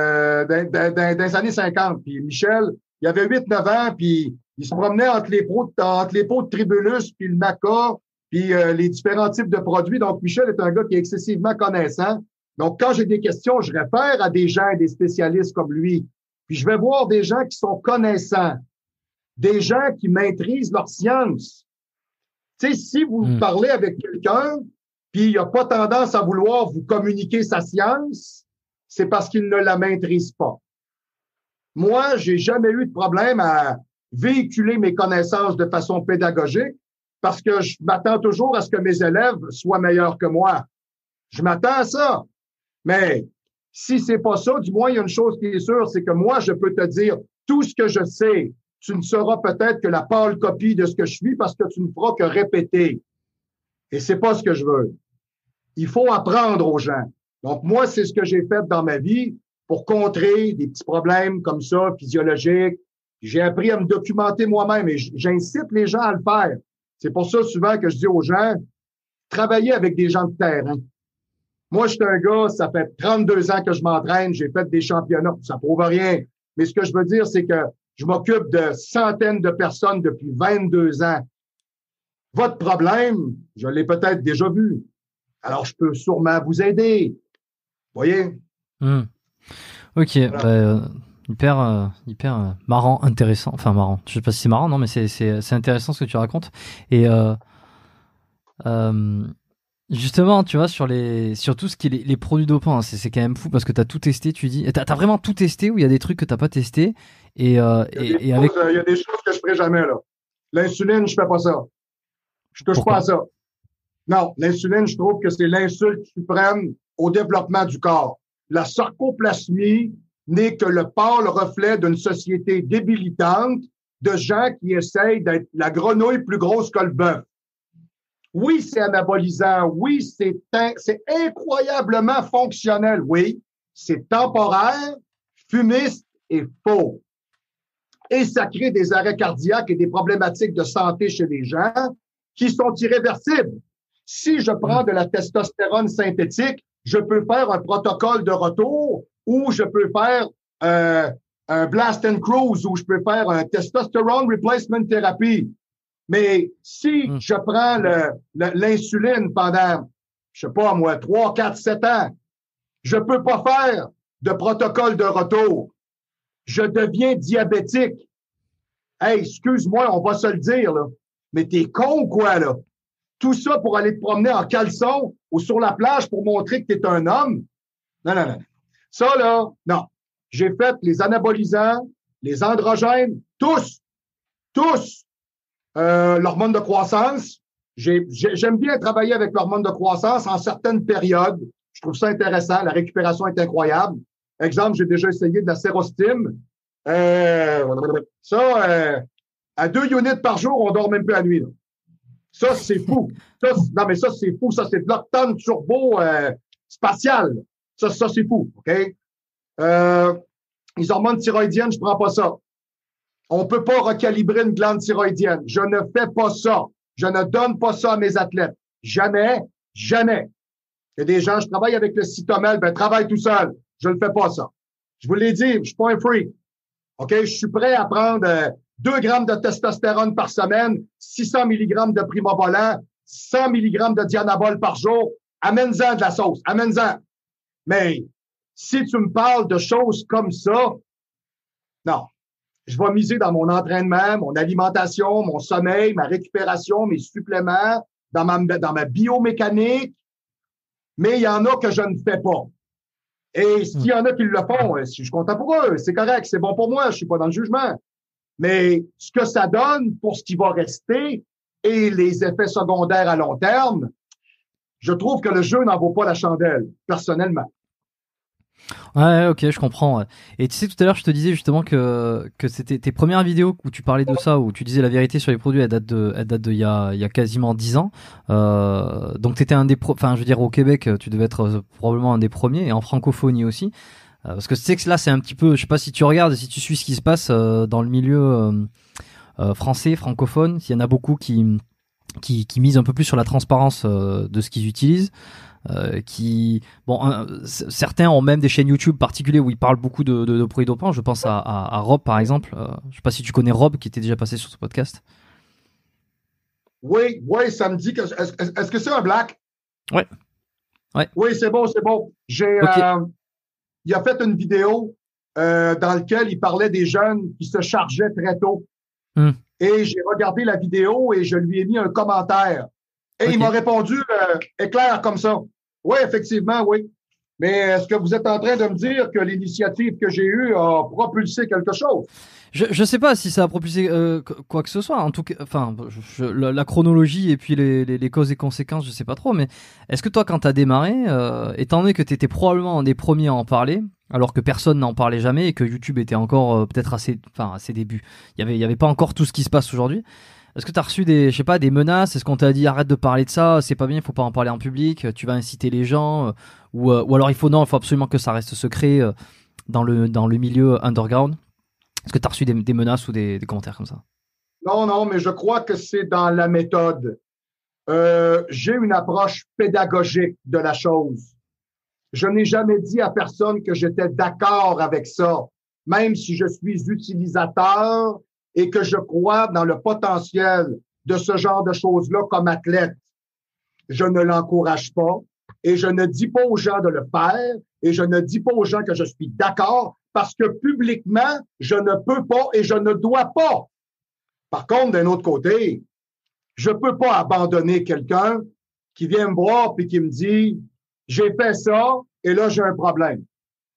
dans les années 50. Puis Michel, il avait 8-9 ans, puis il se promenait entre les pots de Tribulus, puis le Maca, puis les différents types de produits. Donc, Michel est un gars qui est excessivement connaissant. Donc, quand j'ai des questions, je réfère à des gens, des spécialistes comme lui. Puis, je vais voir des gens qui sont connaissants, des gens qui maîtrisent leur science. Tu sais, si vous parlez avec quelqu'un, puis il n'a pas tendance à vouloir vous communiquer sa science, c'est parce qu'il ne la maîtrise pas. Moi, j'ai jamais eu de problème à véhiculer mes connaissances de façon pédagogique parce que je m'attends toujours à ce que mes élèves soient meilleurs que moi. Je m'attends à ça. Mais si c'est pas ça, du moins, il y a une chose qui est sûre, c'est que moi, je peux te dire tout ce que je sais. Tu ne seras peut-être que la pâle copie de ce que je suis parce que tu ne feras que répéter. Et c'est pas ce que je veux. Il faut apprendre aux gens. Donc, moi, c'est ce que j'ai fait dans ma vie pour contrer des petits problèmes comme ça, physiologiques. J'ai appris à me documenter moi-même et j'incite les gens à le faire. C'est pour ça souvent que je dis aux gens, travaillez avec des gens de terrain. Moi, je suis un gars, ça fait 32 ans que je m'entraîne, j'ai fait des championnats, ça prouve rien. Mais ce que je veux dire, c'est que je m'occupe de centaines de personnes depuis 22 ans. Votre problème, je l'ai peut-être déjà vu. Alors, je peux sûrement vous aider. Voyez? Ok, voilà. Hyper marrant, intéressant. Enfin, marrant. Je sais pas si c'est marrant, non, mais c'est intéressant ce que tu racontes. Et justement, tu vois, sur tout ce qui est les produits dopants, hein, c'est quand même fou parce que t'as tout testé, tu dis. T'as vraiment tout testé ou il y a des trucs que t'as pas testé il y a des choses que je ferai jamais, là. L'insuline, je fais pas ça. Je touche pas à ça. Non, l'insuline, je trouve que c'est l'insulte suprême au développement du corps. La sarcoplasmie n'est que le pâle reflet d'une société débilitante de gens qui essayent d'être la grenouille plus grosse que le bœuf. Oui, c'est anabolisant. Oui, c'est incroyablement fonctionnel. Oui, c'est temporaire, fumiste et faux. Et ça crée des arrêts cardiaques et des problématiques de santé chez les gens qui sont irréversibles. Si je prends de la testostérone synthétique, je peux faire un protocole de retour ou je peux faire un blast and cruise ou je peux faire un testosterone replacement therapy. Mais si je prends l'insuline pendant, je sais pas moi, 3, 4, 7 ans, je peux pas faire de protocole de retour. Je deviens diabétique. Hey, excuse-moi, on va se le dire, là. Mais t'es con ou quoi, là? Tout ça pour aller te promener en caleçon ou sur la plage pour montrer que t'es un homme? Non, non, non. Ça, là, non. J'ai fait les anabolisants, les androgènes, tous. L'hormone de croissance. J'aime bien travailler avec l'hormone de croissance en certaines périodes. Je trouve ça intéressant. La récupération est incroyable. Exemple, j'ai déjà essayé de la sérostime. À 2 units par jour, on dort même plus la nuit. Là. Ça, c'est fou. Non, mais ça, c'est fou. Ça, c'est de l'octane turbo spatial. Ça, c'est fou. OK? Les hormones thyroïdiennes, je prends pas ça. On peut pas recalibrer une glande thyroïdienne. Je ne fais pas ça. Je ne donne pas ça à mes athlètes. Jamais. Il y a des gens, je travaille avec le Cytomel, travaille tout seul. Je ne fais pas ça. Je vous l'ai dit, je suis pas un freak. OK? Je suis prêt à prendre 2 grammes de testostérone par semaine, 600 mg de primobolan, 100 mg de dianabol par jour. Amène-en de la sauce. Amène-en. Mais si tu me parles de choses comme ça, non. Je vais miser dans mon entraînement, mon alimentation, mon sommeil, ma récupération, mes suppléments, dans ma biomécanique. Mais il y en a que je ne fais pas. Et s'il y en a qui le font, si je suis content pour eux, c'est correct, c'est bon pour moi, je suis pas dans le jugement. Mais ce que ça donne pour ce qui va rester et les effets secondaires à long terme, je trouve que le jeu n'en vaut pas la chandelle, personnellement. Ouais, ok, je comprends. Ouais. Et tu sais, tout à l'heure, je te disais justement que c'était tes premières vidéos où tu parlais de ça, où tu disais la vérité sur les produits, elles datent de il y a quasiment 10 ans. Donc t'étais un des enfin, je veux dire, au Québec, tu devais être probablement un des premiers, et en francophonie aussi. Parce que tu sais que là, c'est un petit peu, je sais pas si tu regardes, si tu suis ce qui se passe dans le milieu français, francophone, s'il y en a beaucoup qui misent un peu plus sur la transparence de ce qu'ils utilisent. Certains ont même des chaînes YouTube particulières où ils parlent beaucoup de produits dopants. Je pense à Rob par exemple. Je sais pas si tu connais Rob qui était déjà passé sur ce podcast. Oui, ça me dit que est-ce que c'est un black? Ouais. Oui, c'est bon. Il a fait une vidéo dans laquelle il parlait des jeunes qui se chargeaient très tôt. Et j'ai regardé la vidéo et je lui ai mis un commentaire. Et il m'a répondu éclair comme ça. Oui, effectivement, oui. Mais est-ce que vous êtes en train de me dire que l'initiative que j'ai eue a propulsé quelque chose? Je sais pas si ça a propulsé quoi que ce soit. En tout cas, enfin, la chronologie et puis les causes et conséquences, je sais pas trop. Mais est-ce que toi, quand t'as démarré, étant donné que t'étais probablement un des premiers à en parler, alors que personne n'en parlait jamais et que YouTube était encore peut-être à ses débuts, il y avait pas encore tout ce qui se passe aujourd'hui. Est-ce que tu as reçu des menaces? Est-ce qu'on t'a dit arrête de parler de ça, c'est pas bien, il faut pas en parler en public, tu vas inciter les gens, ou alors il faut absolument que ça reste secret dans le milieu underground? Est-ce que tu as reçu des menaces ou des commentaires comme ça? Non, mais je crois que c'est dans la méthode. J'ai une approche pédagogique de la chose. Je n'ai jamais dit à personne que j'étais d'accord avec ça, même si je suis utilisateur et que je crois dans le potentiel de ce genre de choses-là comme athlète. Je ne l'encourage pas et je ne dis pas aux gens de le faire et je ne dis pas aux gens que je suis d'accord parce que publiquement, je ne peux pas et je ne dois pas. Par contre, d'un autre côté, je peux pas abandonner quelqu'un qui vient me voir puis qui me dit « J'ai fait ça et là, j'ai un problème. »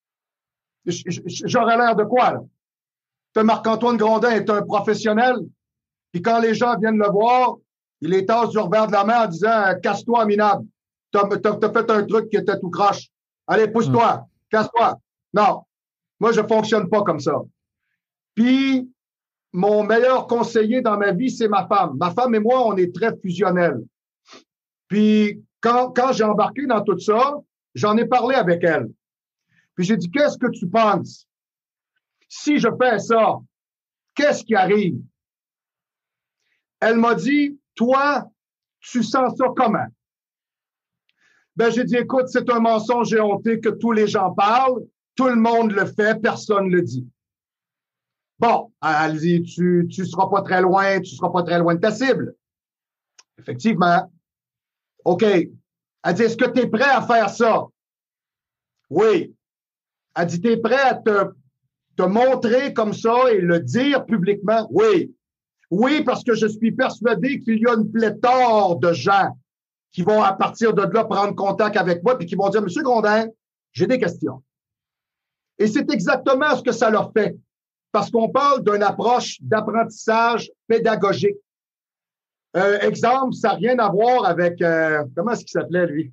J'aurais l'air de quoi, là? Marc-Antoine Grondin est un professionnel. Puis quand les gens viennent le voir, il les tasse du revers de la main en disant « Casse-toi, minable. T'as fait un truc qui était tout croche. Allez, pousse-toi. Casse-toi. » Non. Moi, je fonctionne pas comme ça. Puis, mon meilleur conseiller dans ma vie, c'est ma femme. Ma femme et moi, on est très fusionnels. Puis, quand j'ai embarqué dans tout ça, j'en ai parlé avec elle. Puis j'ai dit, qu'est-ce que tu penses? Si je fais ça, Qu'est-ce qui arrive? Elle m'a dit, toi, tu sens ça comment? Ben, j'ai dit, écoute, c'est un mensonge éhonté que tous les gens parlent, tout le monde le fait, personne le dit. Bon, elle dit, tu seras pas très loin, tu seras pas très loin de ta cible. Effectivement. OK. Elle dit, est-ce que tu es prêt à faire ça? Oui. Elle dit, tu es prêt à te montrer comme ça et le dire publiquement? Oui. Oui, parce que je suis persuadé qu'il y a une pléthore de gens qui vont, à partir de là, prendre contact avec moi et qui vont dire, Monsieur Grondin, j'ai des questions. Et c'est exactement ce que ça leur fait. Parce qu'on parle d'une approche d'apprentissage pédagogique. Exemple, ça n'a rien à voir avec, comment est-ce qu'il s'appelait, lui?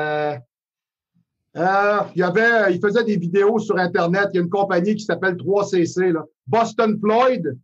Il faisait des vidéos sur Internet. Il y a une compagnie qui s'appelle 3CC, là. Boston Floyd.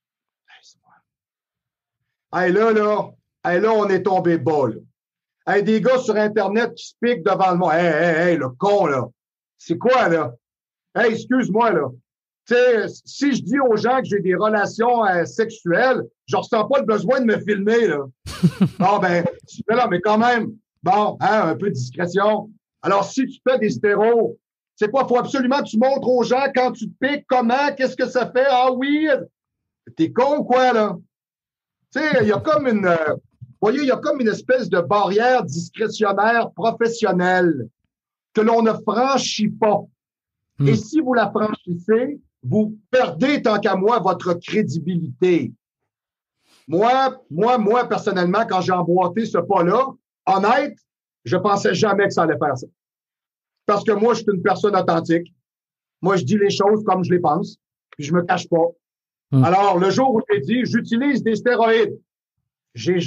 Hey, là, on est tombé bas, là. Hey, des gars sur Internet qui se piquent devant le monde. Hey, le con, là. C'est quoi, là? Hey, excuse-moi, là. Tu sais, si je dis aux gens que j'ai des relations sexuelles, je ressens pas le besoin de me filmer, là. Bon, ben, là, mais quand même, bon, hein, un peu de discrétion. Alors, si tu fais des stéros, c'est quoi? Faut absolument que tu montres aux gens quand tu te piques, comment, qu'est-ce que ça fait? Ah oui, t'es con ou quoi, là? Tu sais, il y a comme voyez, il y a comme une espèce de barrière discrétionnaire professionnelle que l'on ne franchit pas. Et si vous la franchissez, vous perdez, tant qu'à moi, votre crédibilité. Moi, personnellement, quand j'ai emboîté ce pas-là, honnête, je pensais jamais que ça allait faire ça. Parce que moi, je suis une personne authentique. Moi, je dis les choses comme je les pense, puis je me cache pas. Alors, le jour où j'ai dit, j'utilise des stéroïdes, j'ai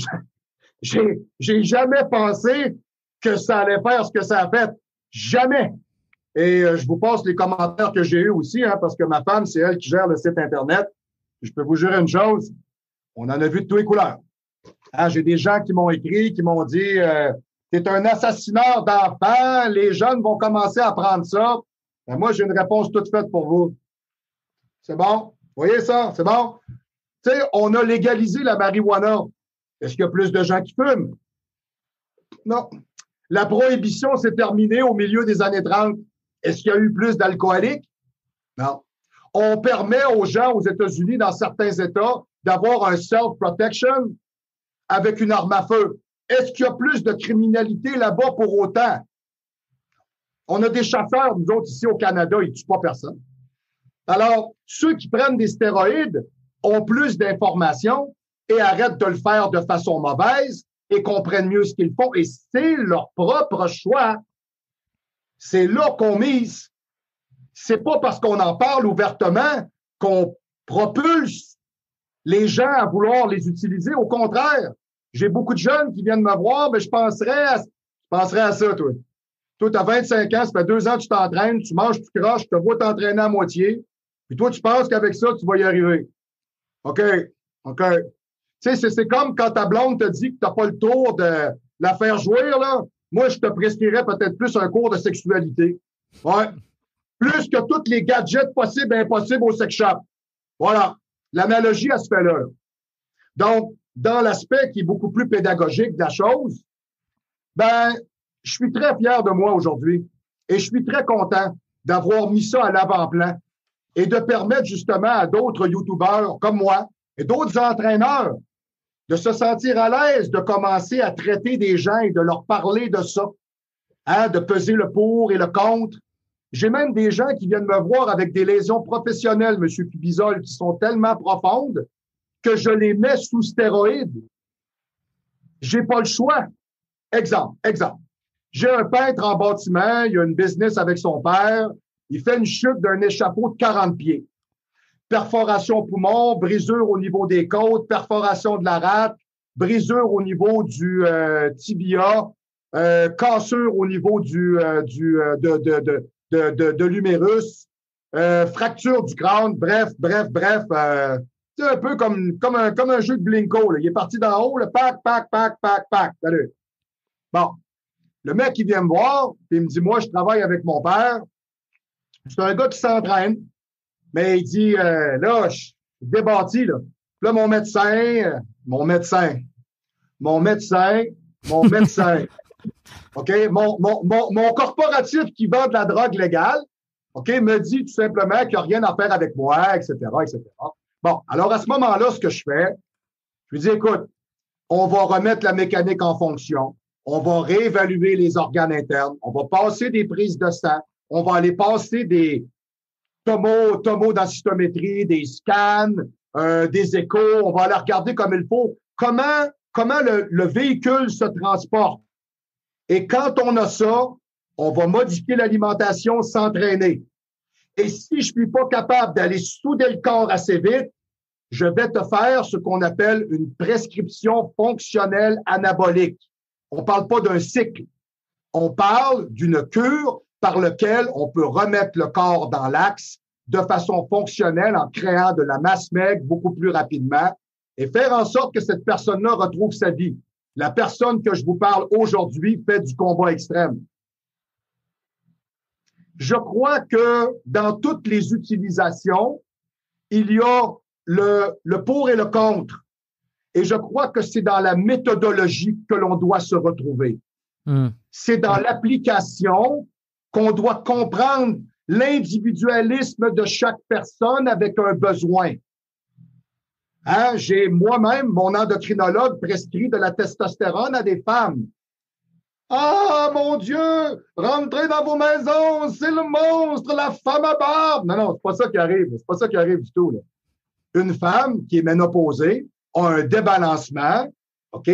jamais pensé que ça allait faire ce que ça a fait. Jamais. Et je vous passe les commentaires que j'ai eus aussi, hein, parce que ma femme, c'est elle qui gère le site Internet. Je peux vous jurer une chose, on en a vu de tous les couleurs. Hein, j'ai des gens qui m'ont écrit, qui m'ont dit t'es un assassineur d'enfants, les jeunes vont commencer à prendre ça. Ben, moi, j'ai une réponse toute faite pour vous. C'est bon? Vous voyez ça? C'est bon? Tu sais, on a légalisé la marijuana. Est-ce qu'il y a plus de gens qui fument? Non. La prohibition s'est terminée au milieu des années 30. Est-ce qu'il y a eu plus d'alcooliques? Non. On permet aux gens aux États-Unis, dans certains États, d'avoir un self-protection avec une arme à feu. Est-ce qu'il y a plus de criminalité là-bas pour autant? On a des chasseurs, nous autres, ici au Canada, ils ne tuent pas personne. Alors, ceux qui prennent des stéroïdes ont plus d'informations et arrêtent de le faire de façon mauvaise et comprennent mieux ce qu'ils font. Et c'est leur propre choix. C'est là qu'on mise. C'est pas parce qu'on en parle ouvertement qu'on propulse les gens à vouloir les utiliser. Au contraire, j'ai beaucoup de jeunes qui viennent me voir, mais je penserais à ça, toi. Toi, tu as 25 ans, ça fait 2 ans que tu t'entraînes, tu manges, tu croches, je te vois t'entraîner à moitié. Puis toi, tu penses qu'avec ça, tu vas y arriver. OK. Tu sais, c'est comme quand ta blonde te dit que tu n'as pas le tour de la faire jouir, là. Moi, je te prescrirais peut-être plus un cours de sexualité. Ouais. Plus que tous les gadgets possibles et impossibles au sex shop. Voilà. L'analogie, elle se fait là. Donc, dans l'aspect qui est beaucoup plus pédagogique de la chose, ben, je suis très fier de moi aujourd'hui et je suis très content d'avoir mis ça à l'avant-plan et de permettre justement à d'autres YouTubeurs comme moi et d'autres entraîneurs de se sentir à l'aise, de commencer à traiter des gens et de leur parler de ça, hein, de peser le pour et le contre. J'ai même des gens qui viennent me voir avec des lésions professionnelles, M. Pibizol, qui sont tellement profondes que je les mets sous stéroïdes. J'ai pas le choix. Exemple. J'ai un peintre en bâtiment, il a une business avec son père, il fait une chute d'un échafaud de 40 pieds. Perforation poumon, brisure au niveau des côtes, perforation de la rate, brisure au niveau du tibia, cassure au niveau de l'humérus, fracture du crâne, bref. C'est un peu comme un jeu de blinko. Là. Il est parti d'en haut, le pac. Salut. Bon. Le mec, il vient me voir, puis il me dit, moi, je travaille avec mon père. C'est un gars qui s'entraîne. Mais il dit, là, débattis, là. Là, mon médecin, OK? Mon corporatif qui vend de la drogue légale, OK, me dit tout simplement qu'il n'y a rien à faire avec moi, etc., etc. Bon, alors à ce moment-là, ce que je fais, je lui dis, écoute, on va remettre la mécanique en fonction, on va réévaluer les organes internes, on va passer des prises de sang, on va aller passer des tomodensitométrie, des scans, des échos, on va aller regarder comme il faut comment le véhicule se transporte. Et quand on a ça, on va modifier l'alimentation, s'entraîner. Et si je suis pas capable d'aller souder le corps assez vite, je vais te faire ce qu'on appelle une prescription fonctionnelle anabolique. On parle pas d'un cycle. On parle d'une cure par laquelle on peut remettre le corps dans l'axe de façon fonctionnelle en créant de la masse maigre beaucoup plus rapidement et faire en sorte que cette personne-là retrouve sa vie. La personne que je vous parle aujourd'hui fait du combat extrême. Je crois que dans toutes les utilisations, il y a le pour et le contre. Et je crois que c'est dans la méthodologie que l'on doit se retrouver. C'est dans l'application qu'on doit comprendre l'individualisme de chaque personne avec un besoin. Hein? J'ai moi-même, mon endocrinologue prescrit de la testostérone à des femmes. Ah, mon Dieu, rentrez dans vos maisons, c'est le monstre, la femme à barbe. Non, c'est pas ça qui arrive. C'est pas ça qui arrive du tout, là. Une femme qui est ménopausée a un débalancement, OK,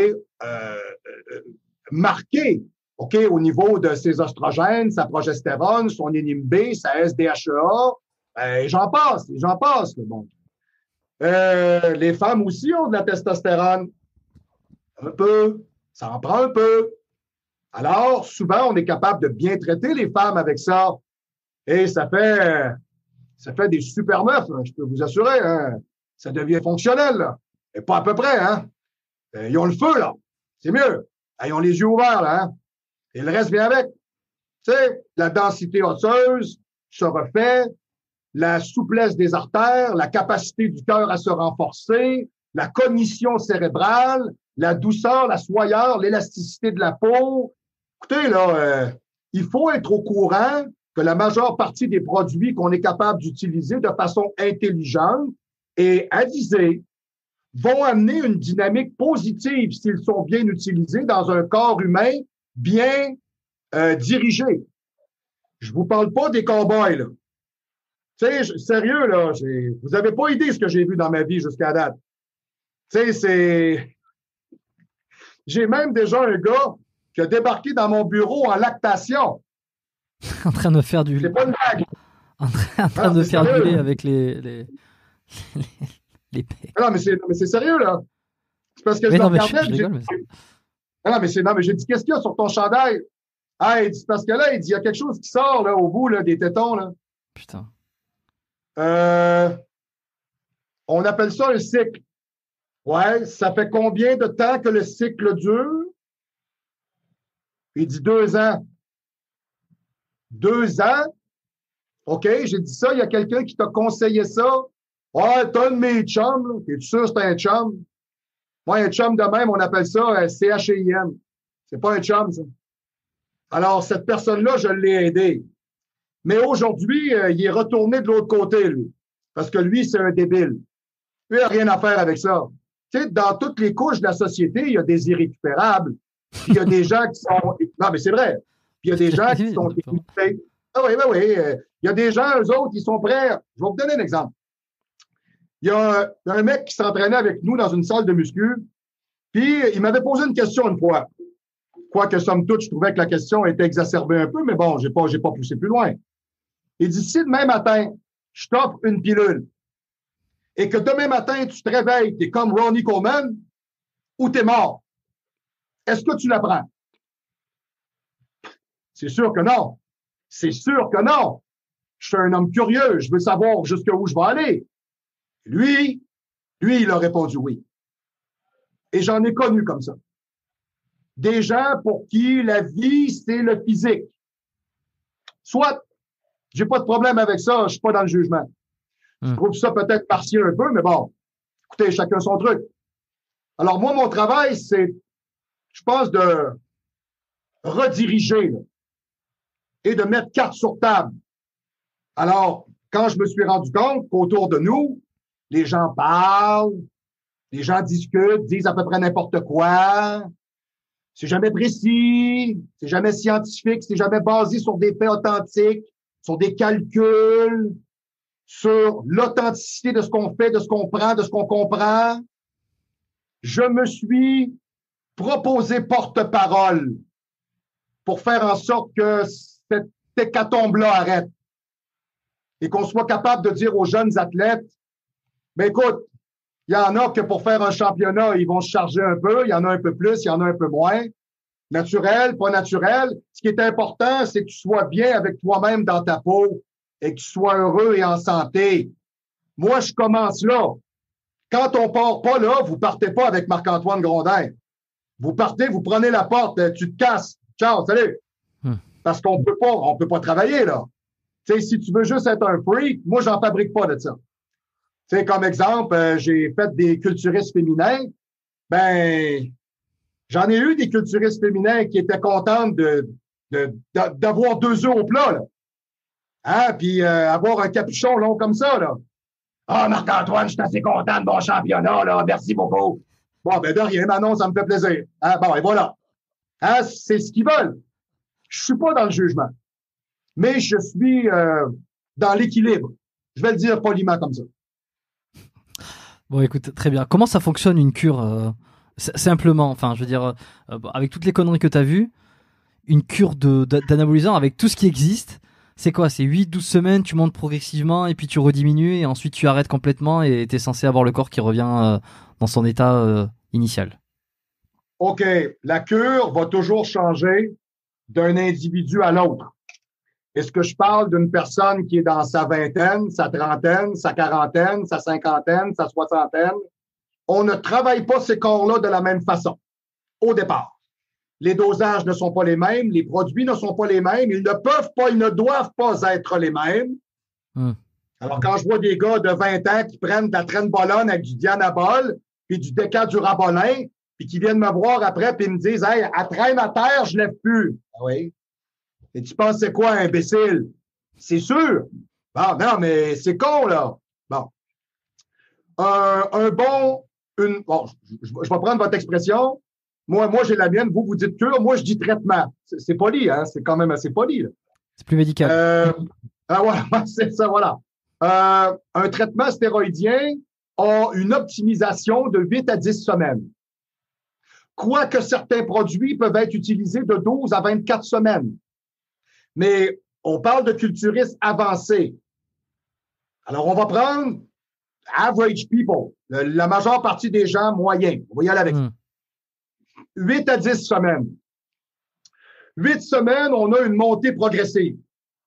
marqué, OK, au niveau de ses oestrogènes, sa progestérone, son inhibé, sa SDHEA, et j'en passe, le bon. Les femmes aussi ont de la testostérone. Un peu, ça en prend un peu. Alors, souvent, on est capable de bien traiter les femmes avec ça. Et ça fait des super meufs, hein, je peux vous assurer. Hein. Ça devient fonctionnel, là. Et pas à peu près, hein. Ils ont le feu, là. C'est mieux. Ils ont les yeux ouverts, là, hein. Et le reste vient avec. Tu sais, la densité osseuse se refait, la souplesse des artères, la capacité du cœur à se renforcer, la cognition cérébrale, la douceur, la soyeur, l'élasticité de la peau. Écoutez, là, il faut être au courant que la majeure partie des produits qu'on est capable d'utiliser de façon intelligente et avisée vont amener une dynamique positive s'ils sont bien utilisés dans un corps humain bien dirigé. Je vous parle pas des cow-boys, là. Tu sais, sérieux, là, vous avez pas idée ce que j'ai vu dans ma vie jusqu'à date. Tu sais, j'ai même déjà un gars qui a débarqué dans mon bureau en lactation. En train de faire du... C'est pas une blague. En train de faire du lait avec les Non, mais c'est sérieux, là. C'est parce que je regardais. Non, mais j'ai dit, qu'est-ce qu'il y a sur ton chandail? Ah, il dit, parce que là, il dit, il y a quelque chose qui sort, là, au bout, là, des tétons, là. Putain. On appelle ça un cycle. Ouais, ça fait combien de temps que le cycle dure? Il dit 2 ans. 2 ans? OK, j'ai dit ça, il y a quelqu'un qui t'a conseillé ça. Ouais, t'as un de mes chums, là. T'es sûr que c'est un chum? Moi, un chum de même, on appelle ça CHIM. C'est pas un chum, ça. Alors, cette personne-là, je l'ai aidé. Mais aujourd'hui, il est retourné de l'autre côté, lui. Parce que lui, c'est un débile. Lui, il n'a rien à faire avec ça. Tu sais, dans toutes les couches de la société, il y a des irrécupérables. Puis il y a des gens qui sont... Non, mais c'est vrai. Puis il y a des gens qui sont... Ah oui, oui, oui. Il y a des gens, eux autres, ils sont prêts. Je vais vous donner un exemple. Il y a un mec qui s'entraînait avec nous dans une salle de muscu. Puis il m'avait posé une question une fois. Quoique, somme toute, je trouvais que la question était exacerbée un peu, mais bon, j'ai pas poussé plus loin. Il dit, si demain matin, je t'offre une pilule et que demain matin, tu te réveilles, t'es comme Ronnie Coleman ou t'es mort, est-ce que tu la prends? C'est sûr que non. C'est sûr que non. Je suis un homme curieux. Je veux savoir jusqu'où je vais aller. Lui, il a répondu oui. Et j'en ai connu comme ça. Des gens pour qui la vie, c'est le physique. Soit, j'ai pas de problème avec ça, je suis pas dans le jugement. Je trouve ça peut-être partiel un peu, mais bon, écoutez, chacun son truc. Alors, moi, mon travail, c'est, je pense, de rediriger là, et de mettre carte sur table. Alors, quand je me suis rendu compte qu'autour de nous, les gens parlent, les gens discutent, disent à peu près n'importe quoi, c'est jamais précis, c'est jamais scientifique, c'est jamais basé sur des faits authentiques, sur des calculs, sur l'authenticité de ce qu'on fait, de ce qu'on prend, de ce qu'on comprend. Je me suis proposé porte-parole pour faire en sorte que cette hécatombe-là arrête et qu'on soit capable de dire aux jeunes athlètes, ben écoute, il y en a que pour faire un championnat, ils vont se charger un peu, il y en a un peu plus, il y en a un peu moins. Naturel, pas naturel. Ce qui est important, c'est que tu sois bien avec toi-même dans ta peau et que tu sois heureux et en santé. Moi, je commence là. Quand on part pas là, vous partez pas avec Marc-Antoine Grondin. Vous partez, vous prenez la porte, tu te casses. Ciao, salut. Parce qu'on peut pas travailler, là. Tu sais, si tu veux juste être un freak, moi, j'en fabrique pas de ça. Tu sais, comme exemple, j'ai fait des culturistes féminins. Ben, j'en ai eu des culturistes féminins qui étaient contents d'avoir 2 œufs au plat, là. Hein? Puis avoir un capuchon long comme ça, là. Ah, Marc-Antoine, je suis assez content de mon championnat, là. Merci beaucoup. Bon, ben de rien, Manon, ça me fait plaisir. Hein? Bon, et voilà. Hein? C'est ce qu'ils veulent. Je suis pas dans le jugement. Mais je suis dans l'équilibre. Je vais le dire poliment comme ça. Bon, écoute, très bien. Comment ça fonctionne une cure simplement, enfin, je veux dire, avec toutes les conneries que tu as vues, une cure d'anabolisant avec tout ce qui existe, c'est quoi? C'est 8-12 semaines, tu montes progressivement et puis tu rediminues et ensuite tu arrêtes complètement et tu es censé avoir le corps qui revient dans son état initial. OK. La cure va toujours changer d'un individu à l'autre. Est-ce que je parle d'une personne qui est dans sa vingtaine, sa trentaine, sa quarantaine, sa cinquantaine, sa soixantaine? On ne travaille pas ces corps-là de la même façon au départ. Les dosages ne sont pas les mêmes, les produits ne sont pas les mêmes, ils ne peuvent pas, ils ne doivent pas être les mêmes. Alors, quand je vois des gars de 20 ans qui prennent de la trenbolone avec du Dianabol, puis du Décadurabolin, puis qui viennent me voir après, puis me disent « Hey, elle traîne à terre, je lève plus. » Ah oui. Et tu penses c'est quoi, imbécile? C'est sûr. Bon, non, mais c'est con, là. Bon. Bon, je vais prendre votre expression. Moi, j'ai la mienne. Vous dites cure. Moi, je dis traitement. C'est poli, hein? C'est quand même assez poli, là. C'est plus médical. Voilà, c'est ça, voilà. Un traitement stéroïdien a une optimisation de 8 à 10 semaines. Quoique certains produits peuvent être utilisés de 12 à 24 semaines. Mais on parle de culturistes avancés. Alors, on va prendre average people, la majeure partie des gens moyens. On va y aller avec 8 à 10 semaines. 8 semaines, on a une montée progressive.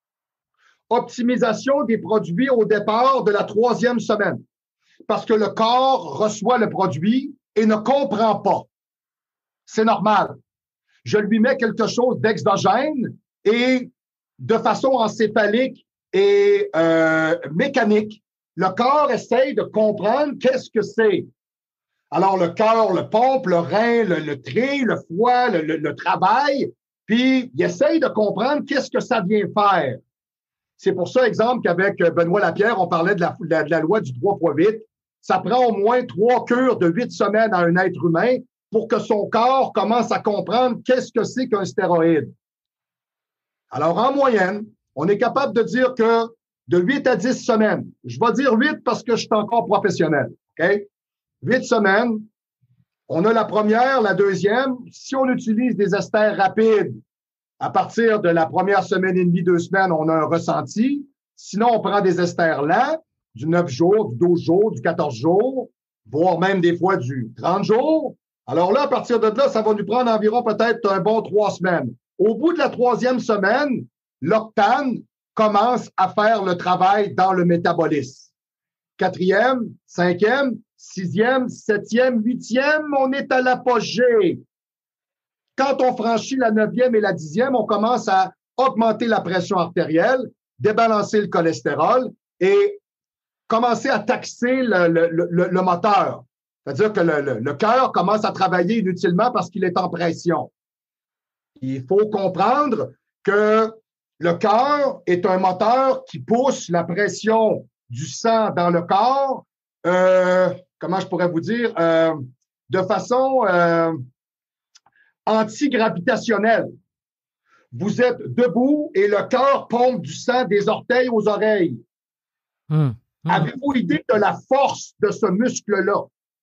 Optimisation des produits au départ de la 3e semaine. Parce que le corps reçoit le produit et ne comprend pas. C'est normal. Je lui mets quelque chose d'exogène et de façon encéphalique et mécanique, le corps essaye de comprendre qu'est-ce que c'est. Alors, le cœur le pompe, le rein le trie, le foie le travaille, puis il essaye de comprendre qu'est-ce que ça vient faire. C'est pour ça, exemple, qu'avec Benoît Lapierre, on parlait de la loi du 3x8. Ça prend au moins 3 cures de 8 semaines à un être humain pour que son corps commence à comprendre qu'est-ce que c'est qu'un stéroïde. Alors, en moyenne, on est capable de dire que de 8 à 10 semaines, je vais dire 8 parce que je suis encore professionnel, OK? 8 semaines, on a la première, la deuxième. Si on utilise des esters rapides, à partir de la première semaine et demie, 2 semaines, on a un ressenti. Sinon, on prend des esters lents, du 9 jours, du 12 jours, du 14 jours, voire même des fois du 30 jours. Alors là, à partir de là, ça va nous prendre environ peut-être un bon 3 semaines. Au bout de la 3e semaine, l'octane commence à faire le travail dans le métabolisme. 4e, 5e, 6e, 7e, 8e, on est à l'apogée. Quand on franchit la 9e et la 10e, on commence à augmenter la pression artérielle, débalancer le cholestérol et commencer à taxer le moteur. C'est-à-dire que le cœur commence à travailler inutilement parce qu'il est en pression. Il faut comprendre que le cœur est un moteur qui pousse la pression du sang dans le corps, comment je pourrais vous dire, de façon antigravitationnelle. Vous êtes debout et le cœur pompe du sang des orteils aux oreilles. Avez-vous idée de la force de ce muscle-là?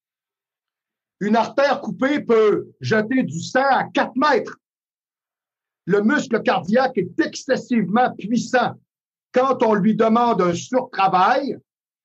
Une artère coupée peut jeter du sang à 4 mètres. Le muscle cardiaque est excessivement puissant. Quand on lui demande un surtravail,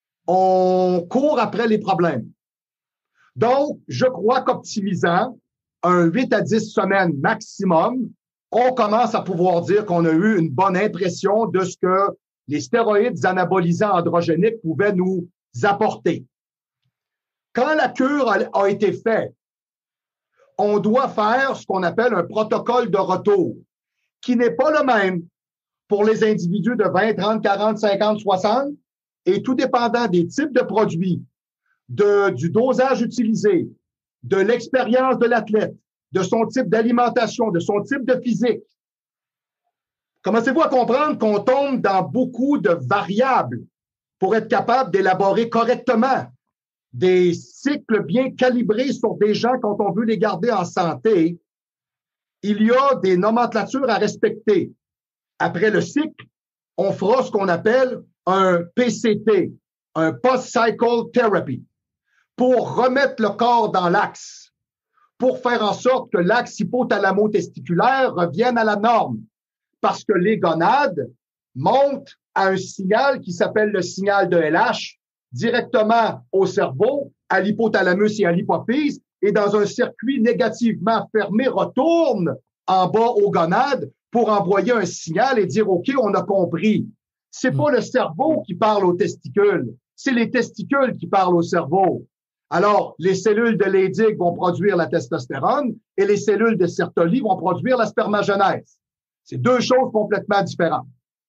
on court après les problèmes. Donc, je crois qu'optimisant un 8 à 10 semaines maximum, on commence à pouvoir dire qu'on a eu une bonne impression de ce que les stéroïdes anabolisants androgéniques pouvaient nous apporter. Quand la cure a été faite, on doit faire ce qu'on appelle un protocole de retour, qui n'est pas le même pour les individus de 20, 30, 40, 50, 60, et tout dépendant des types de produits, du dosage utilisé, de l'expérience de l'athlète, de son type d'alimentation, de son type de physique. Commencez-vous à comprendre qu'on tombe dans beaucoup de variables pour être capable d'élaborer correctement des cycles bien calibrés sur des gens quand on veut les garder en santé. Il y a des nomenclatures à respecter. Après le cycle, on fera ce qu'on appelle un PCT, un Post-Cycle Therapy, pour remettre le corps dans l'axe, pour faire en sorte que l'axe hypothalamo-testiculaire revienne à la norme, parce que les gonades montent à un signal qui s'appelle le signal de LH directement au cerveau, à l'hypothalamus et à l'hypophyse, et dans un circuit négativement fermé, retourne en bas aux gonades pour envoyer un signal et dire, OK, on a compris. C'est pas le cerveau qui parle aux testicules, c'est les testicules qui parlent au cerveau. Alors, les cellules de Leydig vont produire la testostérone et les cellules de Sertoli vont produire la spermagenèse. C'est deux choses complètement différentes.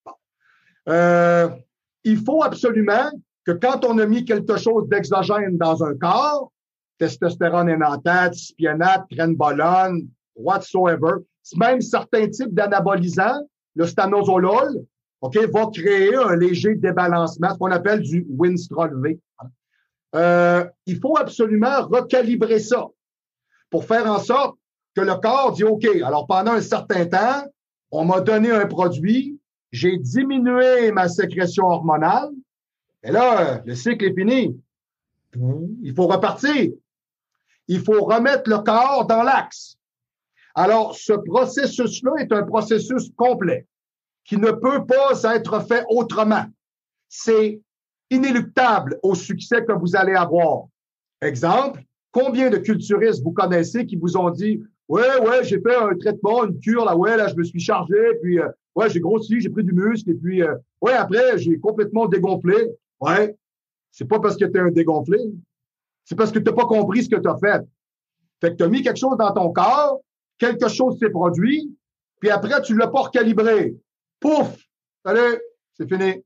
Il faut absolument que quand on a mis quelque chose d'exogène dans un corps, testostérone énanthate, spiénate, trenbolone, whatsoever, même certains types d'anabolisants, le stanozolol, OK, va créer un léger débalancement, ce qu'on appelle du Winstrol V. Il faut absolument recalibrer ça pour faire en sorte que le corps dit, OK, alors pendant un certain temps, on m'a donné un produit, j'ai diminué ma sécrétion hormonale, et là, le cycle est fini. Il faut repartir. Il faut remettre le corps dans l'axe. Alors, ce processus-là est un processus complet qui ne peut pas être fait autrement. C'est inéluctable au succès que vous allez avoir. Exemple, combien de culturistes vous connaissez qui vous ont dit « Ouais, j'ai fait un traitement, une cure, là, je me suis chargé, puis j'ai grossi, j'ai pris du muscle, et puis après, j'ai complètement dégonflé. » Ouais, c'est pas parce que tu es un dégonflé, c'est parce que tu n'as pas compris ce que tu as fait. Fait que tu as mis quelque chose dans ton corps, quelque chose s'est produit, puis après, tu l'as pas recalibré. Pouf! Allez, c'est fini.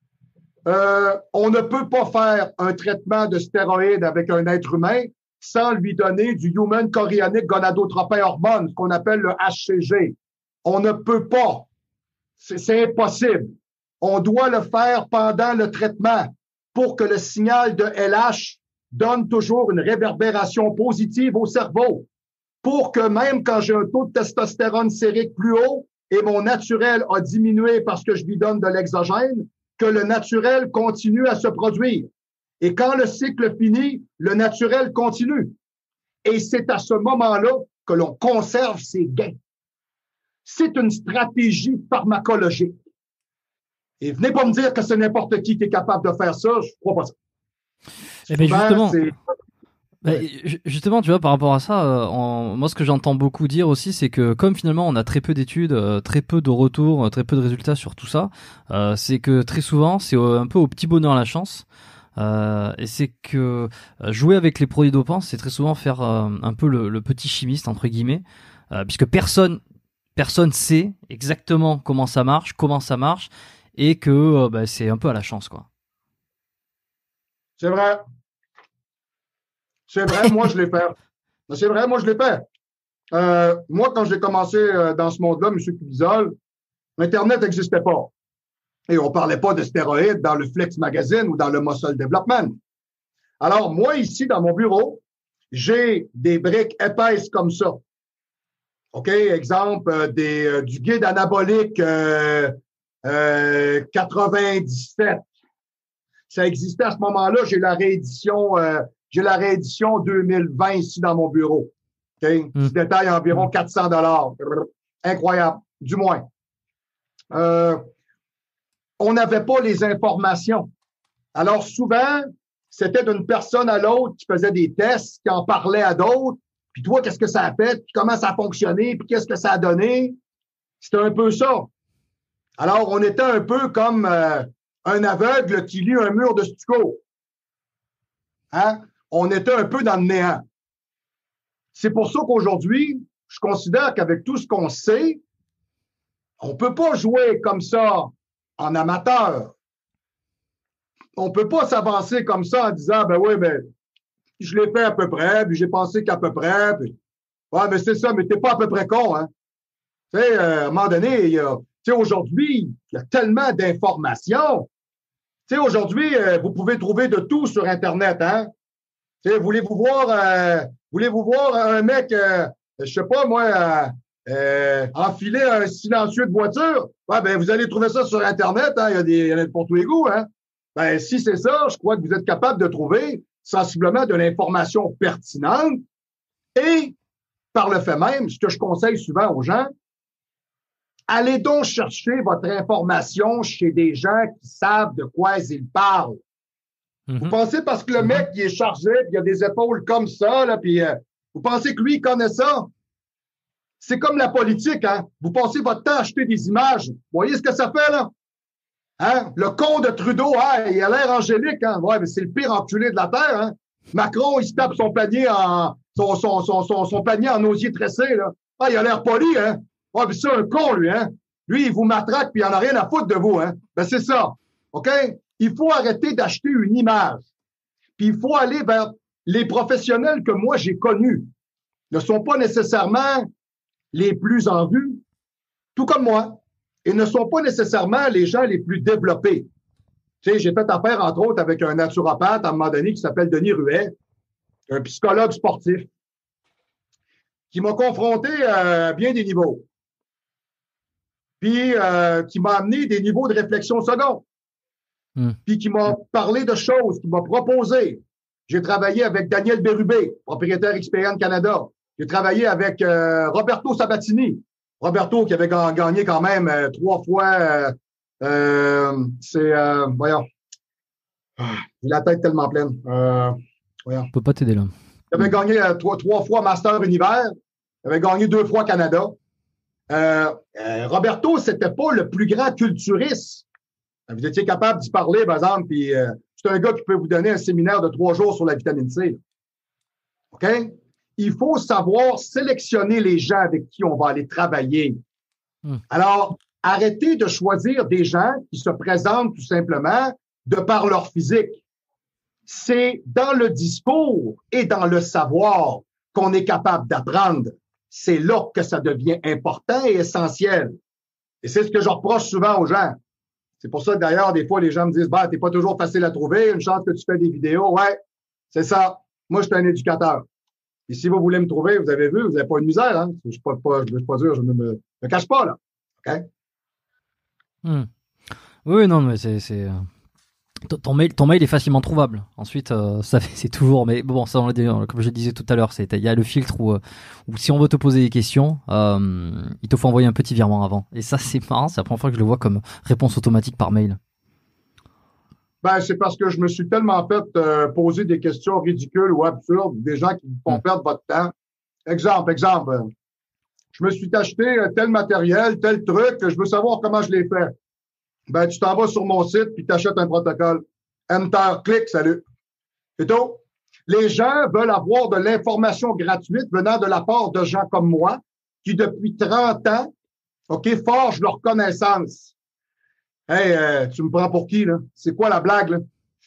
On ne peut pas faire un traitement de stéroïdes avec un être humain sans lui donner du Human Chorionic Gonadotropin Hormone, ce qu'on appelle le HCG. On ne peut pas. C'est impossible. On doit le faire pendant le traitement pour que le signal de LH donne toujours une réverbération positive au cerveau, pour que même quand j'ai un taux de testostérone sérique plus haut et mon naturel a diminué parce que je lui donne de l'exogène, que le naturel continue à se produire. Et quand le cycle finit, le naturel continue. Et c'est à ce moment-là que l'on conserve ses gains. C'est une stratégie pharmacologique. Et venez pas me dire que c'est n'importe qui est capable de faire ça, je crois pas ça. Eh bien justement, tu vois, par rapport à ça, moi ce que j'entends beaucoup dire aussi, c'est que comme finalement on a très peu d'études, très peu de retours, très peu de résultats sur tout ça, c'est que très souvent c'est un peu au petit bonheur la chance. Et c'est que jouer avec les produits dopants, c'est très souvent faire un peu le petit chimiste entre guillemets, puisque personne sait exactement comment ça marche, et que c'est un peu à la chance, quoi. C'est vrai. C'est vrai, moi, je l'ai fait. C'est vrai, moi, je l'ai fait. Moi, quand j'ai commencé dans ce monde-là, M. Cubizol, Internet n'existait pas. Et on parlait pas de stéroïdes dans le Flex Magazine ou dans le Muscle Development. Alors, moi, ici, dans mon bureau, j'ai des briques épaisses comme ça. OK? Exemple, du guide anabolique 97. Ça existait à ce moment-là. J'ai la réédition 2020 ici dans mon bureau. OK? Qui détaille environ 400 $. Incroyable. Du moins. On n'avait pas les informations. Alors, souvent, c'était d'une personne à l'autre qui faisait des tests, qui en parlait à d'autres. Puis toi, qu'est-ce que ça a fait? Puis comment ça a fonctionné? Puis qu'est-ce que ça a donné? C'était un peu ça. Alors, on était un peu comme un aveugle qui lit un mur de stucco. Hein? On était un peu dans le néant. C'est pour ça qu'aujourd'hui, je considère qu'avec tout ce qu'on sait, on peut pas jouer comme ça en amateur. On peut pas s'avancer comme ça en disant, ben oui, ben, je l'ai fait à peu près, puis j'ai pensé qu'à peu près, puis, ouais, mais c'est ça, mais t'es pas à peu près con, hein. Tu sais, à un moment donné, tu sais, aujourd'hui, il y a tellement d'informations. Tu sais, aujourd'hui, vous pouvez trouver de tout sur Internet, hein. Tu sais, voulez-vous voir un mec, je sais pas, moi, enfiler un silencieux de voiture? Ouais, ben, vous allez trouver ça sur Internet, hein. Il y en a pour tous les goûts, hein. Ben, si c'est ça, je crois que vous êtes capable de trouver sensiblement de l'information pertinente et, par le fait même, ce que je conseille souvent aux gens, allez donc chercher votre information chez des gens qui savent de quoi ils parlent. Vous pensez parce que le mec, il est chargé, puis il a des épaules comme ça, là, puis vous pensez que lui, il connaît ça? C'est comme la politique, hein? Vous passez votre temps à acheter des images. Vous voyez ce que ça fait, là? Hein? Le con de Trudeau, hein, il a l'air angélique, hein? Ouais, mais c'est le pire enculé de la Terre, hein? Macron, il se tape son panier son panier en osier tressé, là. Ah, il a l'air poli, hein? Ouais, mais c'est un con, lui, hein? Lui, il vous matraque, puis il en a rien à foutre de vous, hein? Ben, c'est ça. OK? Il faut arrêter d'acheter une image. Puis il faut aller vers les professionnels que moi, j'ai connus. Ne sont pas nécessairement les plus en vue, tout comme moi, et ne sont pas nécessairement les gens les plus développés. Tu sais, j'ai fait affaire, entre autres, avec un naturopathe à un moment donné qui s'appelle Denis Ruet, un psychologue sportif, qui m'a confronté à bien des niveaux. Puis qui m'a amené des niveaux de réflexion secondes. Puis qui m'a parlé de choses, qui m'a proposé. J'ai travaillé avec Daniel Bérubé, propriétaire XPN Canada. J'ai travaillé avec Roberto Sabatini. Roberto qui avait gagné quand même 3 fois. Voyons. J'ai la tête tellement pleine. Voyons. Je peux pas t'aider là. Il avait gagné 3 fois Master Univers. Il avait gagné 2 fois Canada. Roberto, c'était pas le plus grand culturiste. Vous étiez capable d'y parler, par exemple, puis c'est un gars qui peut vous donner un séminaire de 3 jours sur la vitamine C. OK? Il faut savoir sélectionner les gens avec qui on va aller travailler. Alors, arrêtez de choisir des gens qui se présentent tout simplement de par leur physique. C'est dans le discours et dans le savoir qu'on est capable d'apprendre. C'est là que ça devient important et essentiel. Et c'est ce que je reproche souvent aux gens. C'est pour ça que d'ailleurs, des fois, les gens me disent, bah, t'es pas toujours facile à trouver, une chance que tu fais des vidéos. Ouais, c'est ça. Moi, je suis un éducateur. Et si vous voulez me trouver, vous avez vu, vous n'avez pas une misère, hein. Je suis pas dire, je ne me cache pas, là. OK? Oui, non, mais c'est ton mail est facilement trouvable. Ensuite, ça c'est toujours, mais bon, ça on l'a dit, comme je le disais tout à l'heure, il y a le filtre où si on veut te poser des questions, il te faut envoyer un petit virement avant. Et ça, c'est marrant, c'est la première fois que je le vois comme réponse automatique par mail. Ben, c'est parce que je me suis tellement fait poser des questions ridicules ou absurdes, des gens qui vous font perdre votre temps. Exemple, je me suis acheté tel matériel, tel truc, je veux savoir comment je l'ai fait. Ben, tu t'en vas sur mon site puis t'achètes un protocole. Enter, clic, salut. C'est tout. Les gens veulent avoir de l'information gratuite venant de la part de gens comme moi qui, depuis 30 ans, OK, forgent leur connaissance. Hey, tu me prends pour qui, là? C'est quoi la blague, là?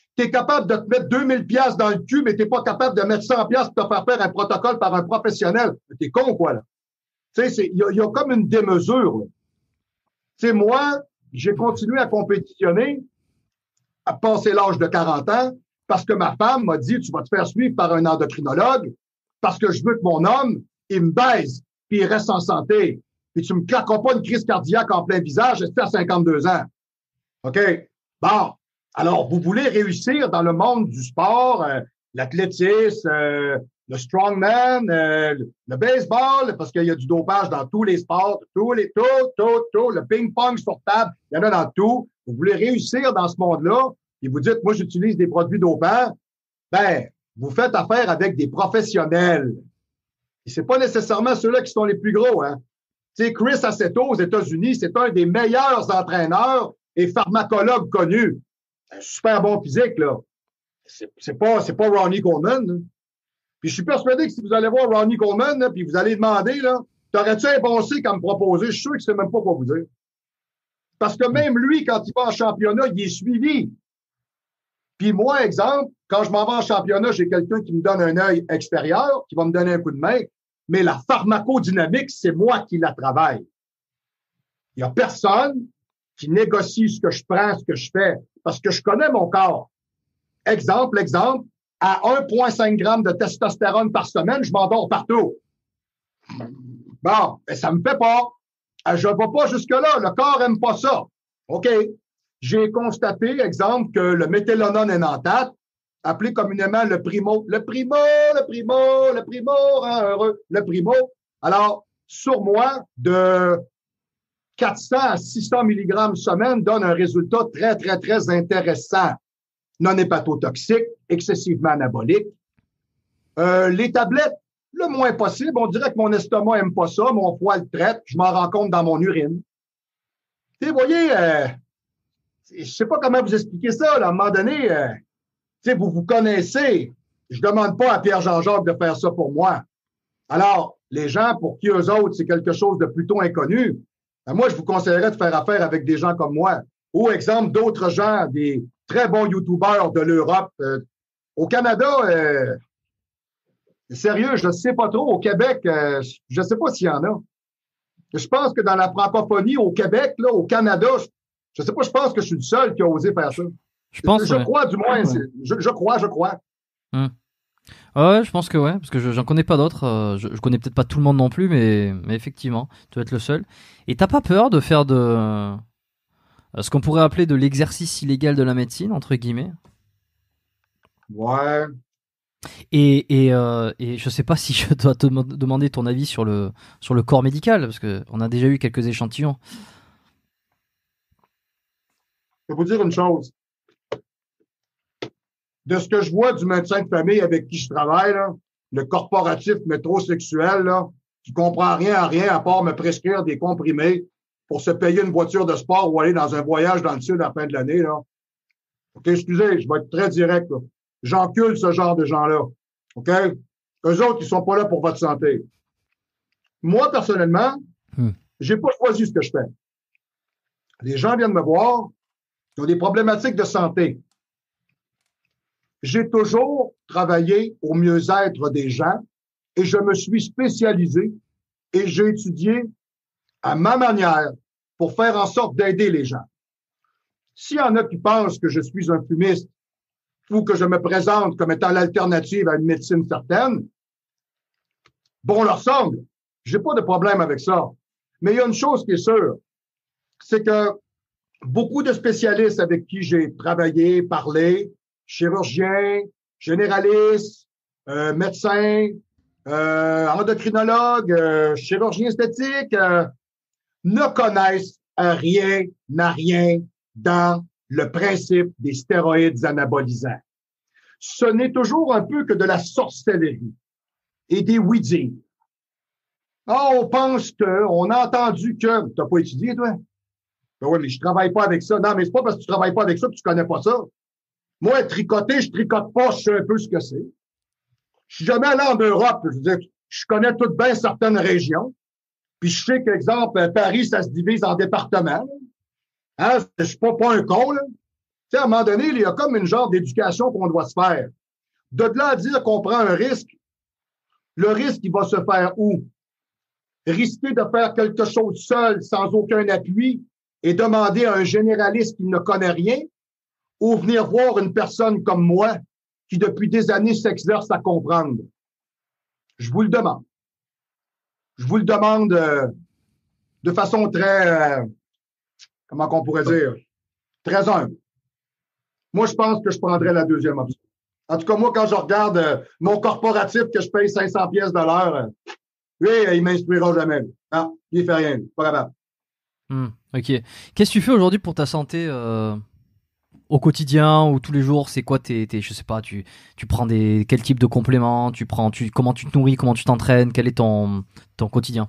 Tu es capable de te mettre 2000$ dans le cul, mais tu n'es pas capable de mettre 100$ pour te faire faire un protocole par un professionnel. T'es con, quoi, là? Tu sais, il y a comme une démesure. Tu sais, moi, j'ai continué à compétitionner à passer l'âge de 40 ans parce que ma femme m'a dit, tu vas te faire suivre par un endocrinologue parce que je veux que mon homme, il me baise puis il reste en santé. Puis tu me claqueras pas une crise cardiaque en plein visage, j'étais à 52 ans. OK? Bon. Alors, vous voulez réussir dans le monde du sport, l'athlétisme, le strongman, le baseball, parce qu'il y a du dopage dans tous les sports, tout, le ping-pong sur table, il y en a dans tout. Vous voulez réussir dans ce monde-là, et vous dites, moi, j'utilise des produits dopants, ben, vous faites affaire avec des professionnels. Et c'est pas nécessairement ceux-là qui sont les plus gros, hein. Tu sais, Chris Aceto aux États-Unis, c'est un des meilleurs entraîneurs et pharmacologues connus. Un super bon physique, là. C'est pas Ronnie Coleman, là. Puis je suis persuadé que si vous allez voir Ronnie Coleman, là, puis vous allez demander, là, t'aurais-tu un bon C comme proposé? Je suis sûr qu'il sait même pas quoi vous dire. Parce que même lui, quand il va en championnat, il est suivi. Puis moi, exemple, quand je m'en vais en championnat, j'ai quelqu'un qui me donne un œil extérieur, qui va me donner un coup de main, mais la pharmacodynamique, c'est moi qui la travaille. Il y a personne qui négocie ce que je prends, ce que je fais, parce que je connais mon corps. Exemple, à 1,5 g de testostérone par semaine, je m'endors partout. Bon, mais ça me fait pas. Je ne vais pas jusque-là. Le corps aime pas ça. OK. J'ai constaté, exemple, que le méthylonone énanthate, appelé communément le primo, hein, heureux, le primo. Alors, sur moi, de 400 à 600 mg semaine donne un résultat très, très, très intéressant. Non hépatotoxique, excessivement anabolique. Les tablettes, le moins possible. On dirait que mon estomac aime pas ça, mon foie le traite, je m'en rends compte dans mon urine. Vous voyez, je sais pas comment vous expliquer ça, là, à un moment donné, vous connaissez. Je demande pas à Pierre Jean-Jacques de faire ça pour moi. Alors, les gens pour qui eux autres, c'est quelque chose de plutôt inconnu, ben moi, je vous conseillerais de faire affaire avec des gens comme moi. Ou, exemple, d'autres gens, des très bons youtubeurs de l'Europe. Au Canada, sérieux, je ne sais pas trop. Au Québec, je ne sais pas s'il y en a. Je pense que dans la francophonie, au Québec, là, au Canada, je ne sais pas, je pense que je suis le seul qui a osé faire ça. Je crois, du moins. Je crois. Ouais, je pense que ouais, parce que j'en connais pas d'autres. Je connais peut-être pas tout le monde non plus, mais effectivement, tu dois être le seul. Et t'as pas peur de faire de ce qu'on pourrait appeler de l'exercice illégal de la médecine, entre guillemets? Ouais. Et je sais pas si je dois te demander ton avis sur le corps médical, parce que on a déjà eu quelques échantillons. Je vais vous dire une chose. De ce que je vois du médecin de famille avec qui je travaille, là, le corporatif métrosexuel, là, qui comprend rien à rien à part me prescrire des comprimés pour se payer une voiture de sport ou aller dans un voyage dans le sud à la fin de l'année, là. OK, excusez, je vais être très direct, là. J'encule ce genre de gens-là. OK? Eux autres, ils sont pas là pour votre santé. Moi, personnellement, j'ai pas choisi ce que je fais. Les gens viennent me voir, ils ont des problématiques de santé. J'ai toujours travaillé au mieux-être des gens et je me suis spécialisé et j'ai étudié à ma manière pour faire en sorte d'aider les gens. S'il y en a qui pensent que je suis un fumiste ou que je me présente comme étant l'alternative à une médecine certaine, bon leur semble. J'ai pas de problème avec ça. Mais il y a une chose qui est sûre, c'est que beaucoup de spécialistes avec qui j'ai travaillé, parlé, chirurgiens, généralistes, médecins, endocrinologues, chirurgiens esthétiques, ne connaissent rien dans le principe des stéroïdes anabolisants. Ce n'est toujours un peu que de la sorcellerie et des oui-dire. Ah, on pense que, on a entendu que, t'as pas étudié, toi? Ben oui, mais je travaille pas avec ça. Non, mais c'est pas parce que tu travailles pas avec ça que tu connais pas ça. Moi, tricoter, je tricote pas, je sais un peu ce que c'est. Je suis jamais allé en Europe, je veux dire, je connais tout bien certaines régions. Puis je sais qu'exemple, Paris, ça se divise en départements. Hein? Je suis pas un con, là. sais, à un moment donné, il y a comme une genre d'éducation qu'on doit se faire. De là à dire qu'on prend un risque, le risque, il va se faire où? Risquer de faire quelque chose seul, sans aucun appui, et demander à un généraliste qui ne connaît rien, ou venir voir une personne comme moi, qui depuis des années s'exerce à comprendre. Je vous le demande. Je vous le demande de façon très, comment qu'on pourrait dire, très humble. Moi, je pense que je prendrais la deuxième option. En tout cas, moi, quand je regarde mon corporatif que je paye 500 pièces de l'heure, lui, il m'instruira jamais. Non, il fait rien. Pas capable. Ok. Qu'est-ce que tu fais aujourd'hui pour ta santé au quotidien ou tous les jours? C'est quoi je sais pas, tu prends quel type de compléments, comment tu te nourris, comment tu t'entraînes, quel est ton quotidien?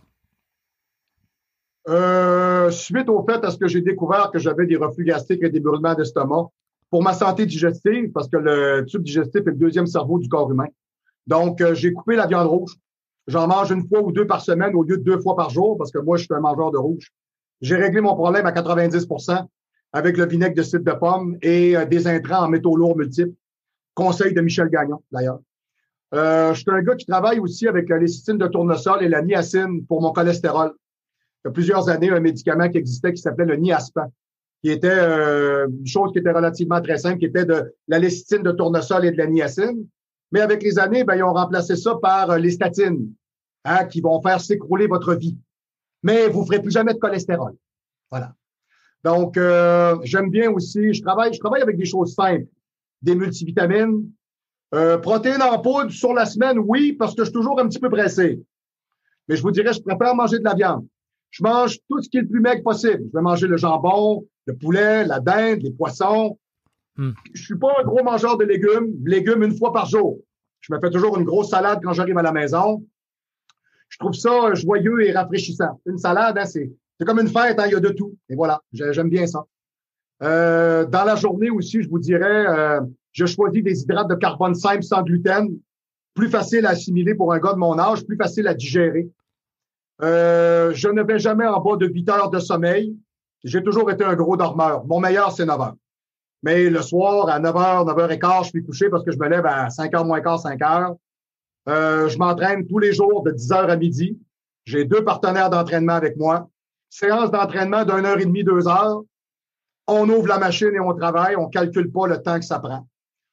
Suite au fait à ce que j'ai découvert que j'avais des reflux gastriques et des brûlements d'estomac, pour ma santé digestive, parce que le tube digestif est le deuxième cerveau du corps humain. Donc, j'ai coupé la viande rouge. J'en mange une fois ou deux par semaine au lieu de 2 fois par jour, parce que moi, je suis un mangeur de rouge. J'ai réglé mon problème à 90% avec le vinaigre de cidre de pomme et des intrants en métaux lourds multiples. Conseil de Michel Gagnon, d'ailleurs. Je suis un gars qui travaille aussi avec la lécithine de tournesol et la niacine pour mon cholestérol. Il y a plusieurs années, un médicament qui existait qui s'appelait le Niaspan, qui était une chose qui était relativement très simple, qui était de la lécithine de tournesol et de la niacine. Mais avec les années, ben, ils ont remplacé ça par les statines, qui vont faire s'écrouler votre vie. Mais vous ne ferez plus jamais de cholestérol. Voilà. Donc, j'aime bien aussi, je travaille avec des choses simples, des multivitamines, protéines en poudre sur la semaine, oui, parce que je suis toujours un petit peu pressé. Mais je vous dirais, je préfère manger de la viande. Je mange tout ce qui est le plus maigre possible. Je vais manger le jambon, le poulet, la dinde, les poissons. Je suis pas un gros mangeur de légumes. Légumes une fois par jour. Je me fais toujours une grosse salade quand j'arrive à la maison. Je trouve ça joyeux et rafraîchissant. Une salade, hein, c'est comme une fête, hein, il y a de tout. Et voilà, j'aime bien ça. Dans la journée aussi, je vous dirais, je choisis des hydrates de carbone simples sans gluten, plus facile à assimiler pour un gars de mon âge, plus facile à digérer. Je ne vais jamais en bas de 8 heures de sommeil. J'ai toujours été un gros dormeur. Mon meilleur, c'est 9 heures. Mais le soir, à 9 heures, 9 heures et quart, je suis couché parce que je me lève à 5 heures moins quart, 5 heures. Je m'entraîne tous les jours de 10 heures à midi. J'ai 2 partenaires d'entraînement avec moi. Séance d'entraînement d'1 heure et demie, 2 heures. On ouvre la machine et on travaille. On calcule pas le temps que ça prend.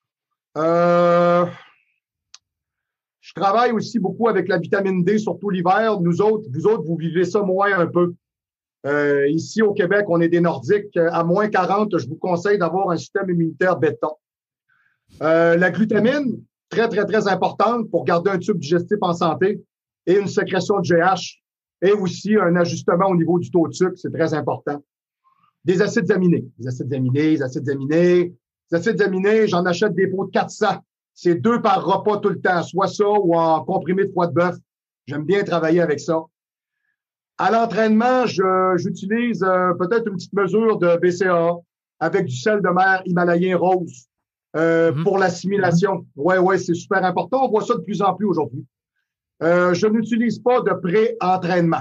Je travaille aussi beaucoup avec la vitamine D, surtout l'hiver. Vous autres, vous vivez ça moins un peu. Ici, au Québec, on est des Nordiques. À moins 40, je vous conseille d'avoir un système immunitaire béton. La glutamine, très, très, très importante pour garder un tube digestif en santé et une sécrétion de GH et aussi un ajustement au niveau du taux de sucre, c'est très important. Des acides aminés. Les acides aminés, j'en achète des pots de 400. C'est 2 par repas tout le temps, soit ça ou en comprimé de foie de bœuf. J'aime bien travailler avec ça. À l'entraînement, j'utilise peut-être une petite mesure de BCAA avec du sel de mer himalayen rose pour l'assimilation. Ouais, c'est super important. On voit ça de plus en plus aujourd'hui. Je n'utilise pas de pré-entraînement.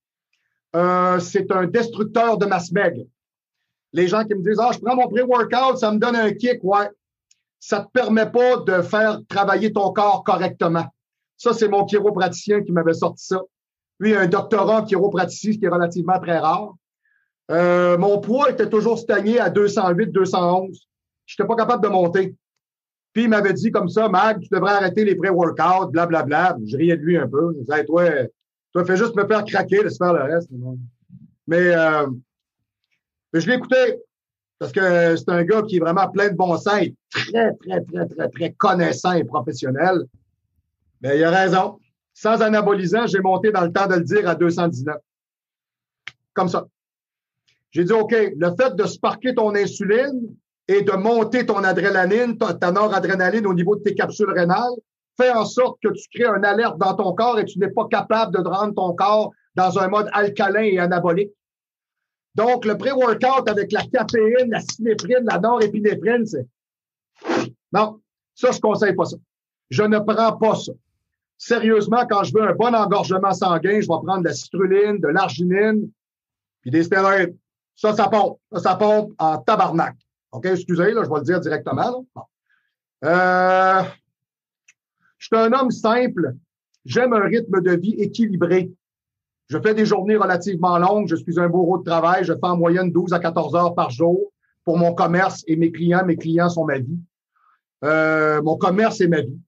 C'est un destructeur de masse maigre. Les gens qui me disent « je prends mon pré-workout, ça me donne un kick. » Ouais, ça te permet pas de faire travailler ton corps correctement. Ça, c'est mon chiropraticien qui m'avait sorti ça. Lui, un doctorat en chiropraticien, ce qui est relativement très rare. Mon poids était toujours stagné à 208, 211. Je n'étais pas capable de monter. Puis, il m'avait dit comme ça, « Mag, tu devrais arrêter les pré-workouts, blablabla. » Je riais de lui un peu. Je disais, toi, fais juste me faire craquer, laisse faire le reste. Mais je l'ai écouté parce que c'est un gars qui est vraiment plein de bon sens et très, très, très, très, très connaissant et professionnel. Mais il a raison. Sans anabolisant, j'ai monté dans le temps de le dire à 219. Comme ça. J'ai dit, OK, le fait de sparker ton insuline et de monter ton adrénaline, ta noradrénaline au niveau de tes capsules rénales, fait en sorte que tu crées une alerte dans ton corps et tu n'es pas capable de rendre ton corps dans un mode alcalin et anabolique. Donc, le pré-workout avec la caféine, la synéprine, la norépinéphrine, c'est... Non, ça, je conseille pas ça. Je ne prends pas ça. Sérieusement, quand je veux un bon engorgement sanguin, je vais prendre de la citrulline, de l'arginine, puis des stéroïdes. Ça pompe. Ça pompe en tabarnak. OK, excusez, là, je vais le dire directement. Là. Bon. Je suis un homme simple. J'aime un rythme de vie équilibré. Je fais des journées relativement longues. Je suis un bourreau de travail. Je fais en moyenne 12 à 14 heures par jour pour mon commerce et mes clients. Mes clients sont ma vie. Mon commerce est ma vie.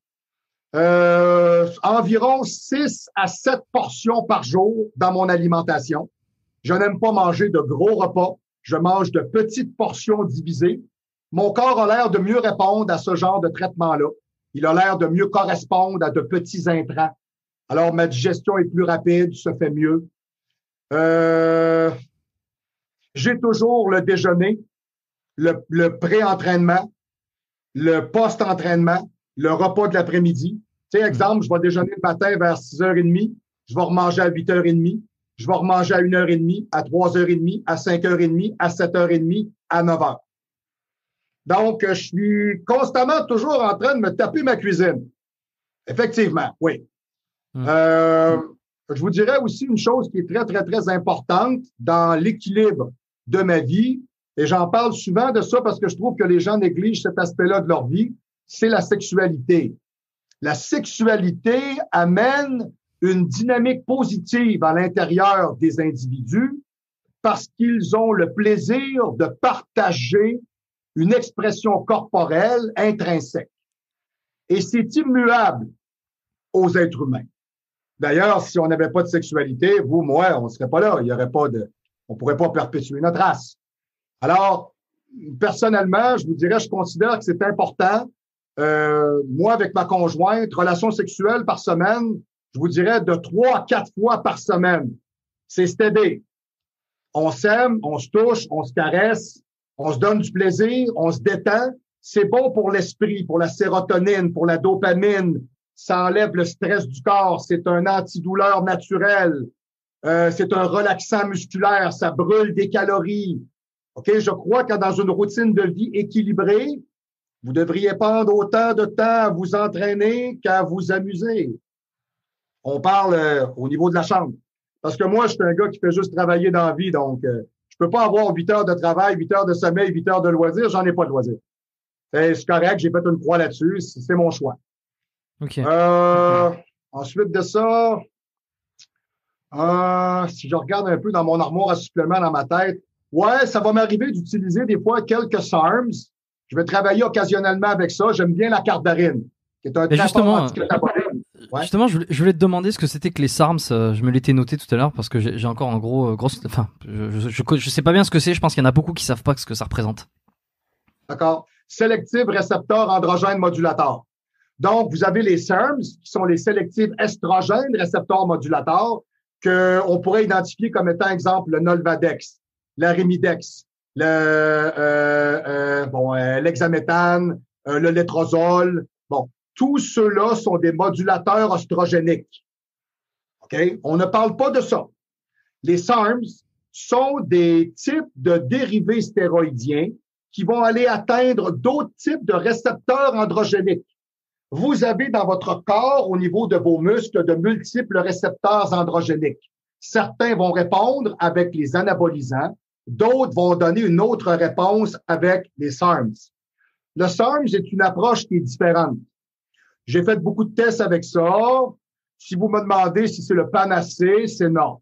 Environ 6 à 7 portions par jour dans mon alimentation. Je n'aime pas manger de gros repas. Je mange de petites portions divisées. Mon corps a l'air de mieux répondre à ce genre de traitement-là. Il a l'air de mieux correspondre à de petits intrants. Alors, ma digestion est plus rapide, se fait mieux. J'ai toujours le déjeuner, le pré-entraînement, le post-entraînement, le repas de l'après-midi. Tu sais, exemple, je vais déjeuner le matin vers 6h30, je vais remanger à 8h30, je vais remanger à 1h30, à 3h30, à 5h30, à 7h30, à 9h. Donc, je suis constamment toujours en train de me taper ma cuisine. Effectivement, oui. Je vous dirais aussi une chose qui est très, très, très importante dans l'équilibre de ma vie, et j'en parle souvent de ça parce que je trouve que les gens négligent cet aspect-là de leur vie, c'est la sexualité. La sexualité amène une dynamique positive à l'intérieur des individus parce qu'ils ont le plaisir de partager une expression corporelle intrinsèque. Et c'est immuable aux êtres humains. D'ailleurs, si on n'avait pas de sexualité, vous, moi, on ne serait pas là. Il y aurait pas on pourrait pas perpétuer notre race. Alors, personnellement, je vous dirais, je considère que c'est important. Moi, avec ma conjointe, relations sexuelles par semaine, je vous dirais de 3 à 4 fois par semaine. C'est stédé. On s'aime, on se touche, on se caresse, on se donne du plaisir, on se détend. C'est bon pour l'esprit, pour la sérotonine, pour la dopamine. Ça enlève le stress du corps. C'est un antidouleur naturel. C'est un relaxant musculaire. Ça brûle des calories. OK? Je crois que dans une routine de vie équilibrée, vous devriez prendre autant de temps à vous entraîner qu'à vous amuser. On parle au niveau de la chambre. Parce que moi, je suis un gars qui fait juste travailler dans la vie. Donc, je peux pas avoir 8 heures de travail, 8 heures de sommeil, 8 heures de loisirs. J'en ai pas de loisirs. C'est correct. J'ai fait une croix là-dessus. C'est mon choix. OK. Ensuite de ça, si je regarde un peu dans mon armoire à suppléments dans ma tête, ouais, ça va m'arriver d'utiliser des fois quelques SARMs. Je vais travailler occasionnellement avec ça. J'aime bien la cardarine, qui est un traitement anticatabolique. Ouais. Justement, je voulais te demander ce que c'était que les SARMs. Je me l'étais noté tout à l'heure parce que j'ai encore un enfin, je sais pas bien ce que c'est. Je pense qu'il y en a beaucoup qui savent pas ce que ça représente. D'accord. Sélective récepteur androgène modulateur. Donc, vous avez les SERMs, qui sont les sélectives estrogènes récepteurs modulateurs, qu'on pourrait identifier comme étant, exemple, le Nolvadex, l'Arimidex, l'hexaméthane, le létrozole. Bon, tous ceux-là sont des modulateurs oestrogéniques. OK? On ne parle pas de ça. Les SARMs sont des types de dérivés stéroïdiens qui vont aller atteindre d'autres types de récepteurs androgéniques. Vous avez dans votre corps, au niveau de vos muscles, de multiples récepteurs androgéniques. Certains vont répondre avec les anabolisants, d'autres vont donner une autre réponse avec les SARMs. Le SARMs est une approche qui est différente. J'ai fait beaucoup de tests avec ça. Si vous me demandez si c'est le panacée, c'est non.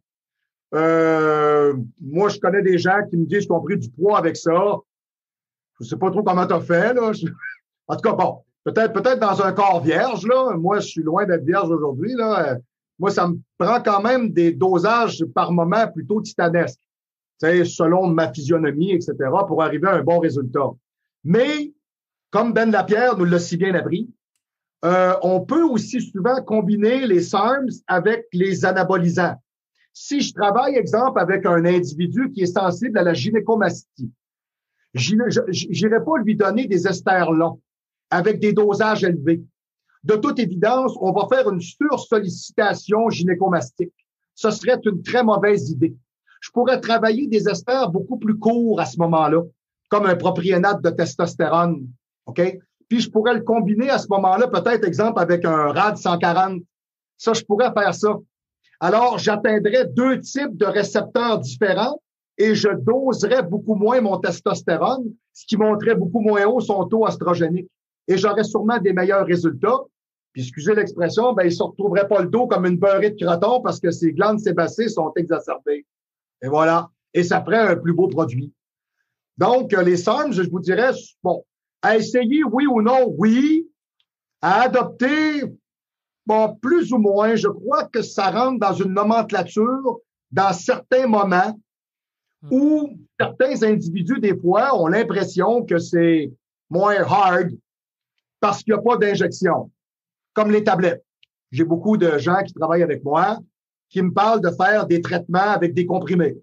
Moi, je connais des gens qui me disent qu'ils ont pris du poids avec ça. Je sais pas trop comment t'as fait, là. En tout cas, bon. Peut-être dans un corps vierge, là. Moi, je suis loin d'être vierge aujourd'hui, là. Moi, ça me prend quand même des dosages par moment plutôt titanesques. Tu sais, selon ma physionomie, etc., pour arriver à un bon résultat. Mais, comme Ben Lapierre nous l'a si bien appris, on peut aussi souvent combiner les SARMs avec les anabolisants. Si je travaille, exemple, avec un individu qui est sensible à la gynécomastie, j'irai pas lui donner des esters longs avec des dosages élevés. De toute évidence, on va faire une sursollicitation gynécomastique. Ce serait une très mauvaise idée. Je pourrais travailler des esters beaucoup plus courts à ce moment-là, comme un propiénate de testostérone, OK? Puis je pourrais le combiner à ce moment-là, peut-être, exemple, avec un RAD 140. Ça, je pourrais faire ça. Alors, j'atteindrais 2 types de récepteurs différents et je doserais beaucoup moins mon testostérone ce qui montrait beaucoup moins haut son taux oestrogénique. Et j'aurais sûrement des meilleurs résultats. Puis, excusez l'expression, ben, il se retrouverait pas le dos comme une beurrée de croton parce que ses glandes sébacées sont exacerbées. Et voilà. Et ça ferait un plus beau produit. Donc, les SARMs, je vous dirais, bon, à essayer, oui ou non, oui. À adopter, bon, plus ou moins, je crois que ça rentre dans une nomenclature dans certains moments où certains individus, des fois, ont l'impression que c'est moins hard parce qu'il n'y a pas d'injection, comme les tablettes. J'ai beaucoup de gens qui travaillent avec moi qui me parlent de faire des traitements avec des comprimés.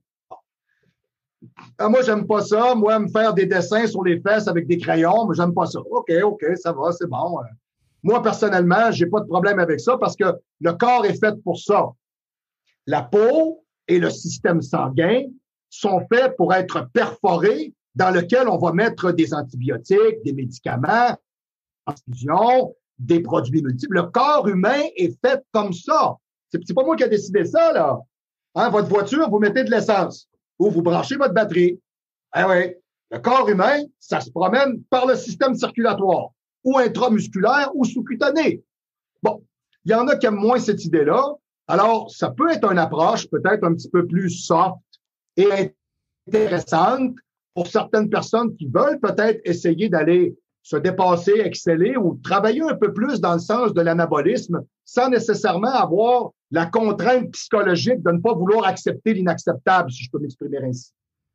Moi, j'aime pas ça. Moi, me faire des dessins sur les fesses avec des crayons, moi, j'aime pas ça. OK, ça va, c'est bon. Moi, personnellement, j'ai pas de problème avec ça parce que le corps est fait pour ça. La peau et le système sanguin sont faits pour être perforés, dans lequel on va mettre des antibiotiques, des médicaments, transfusions, des produits multiples. Le corps humain est fait comme ça. C'est pas moi qui ai décidé ça, là. Hein, votre voiture, vous mettez de l'essence ou vous branchez votre batterie. Ah oui. Le corps humain, ça se promène par le système circulatoire, ou intramusculaire ou sous-cutané. Bon, il y en a qui aiment moins cette idée-là. Alors, ça peut être une approche peut-être un petit peu plus soft et intéressante pour certaines personnes qui veulent peut-être essayer d'aller se dépasser, exceller ou travailler un peu plus dans le sens de l'anabolisme sans nécessairement avoir la contrainte psychologique de ne pas vouloir accepter l'inacceptable, si je peux m'exprimer ainsi.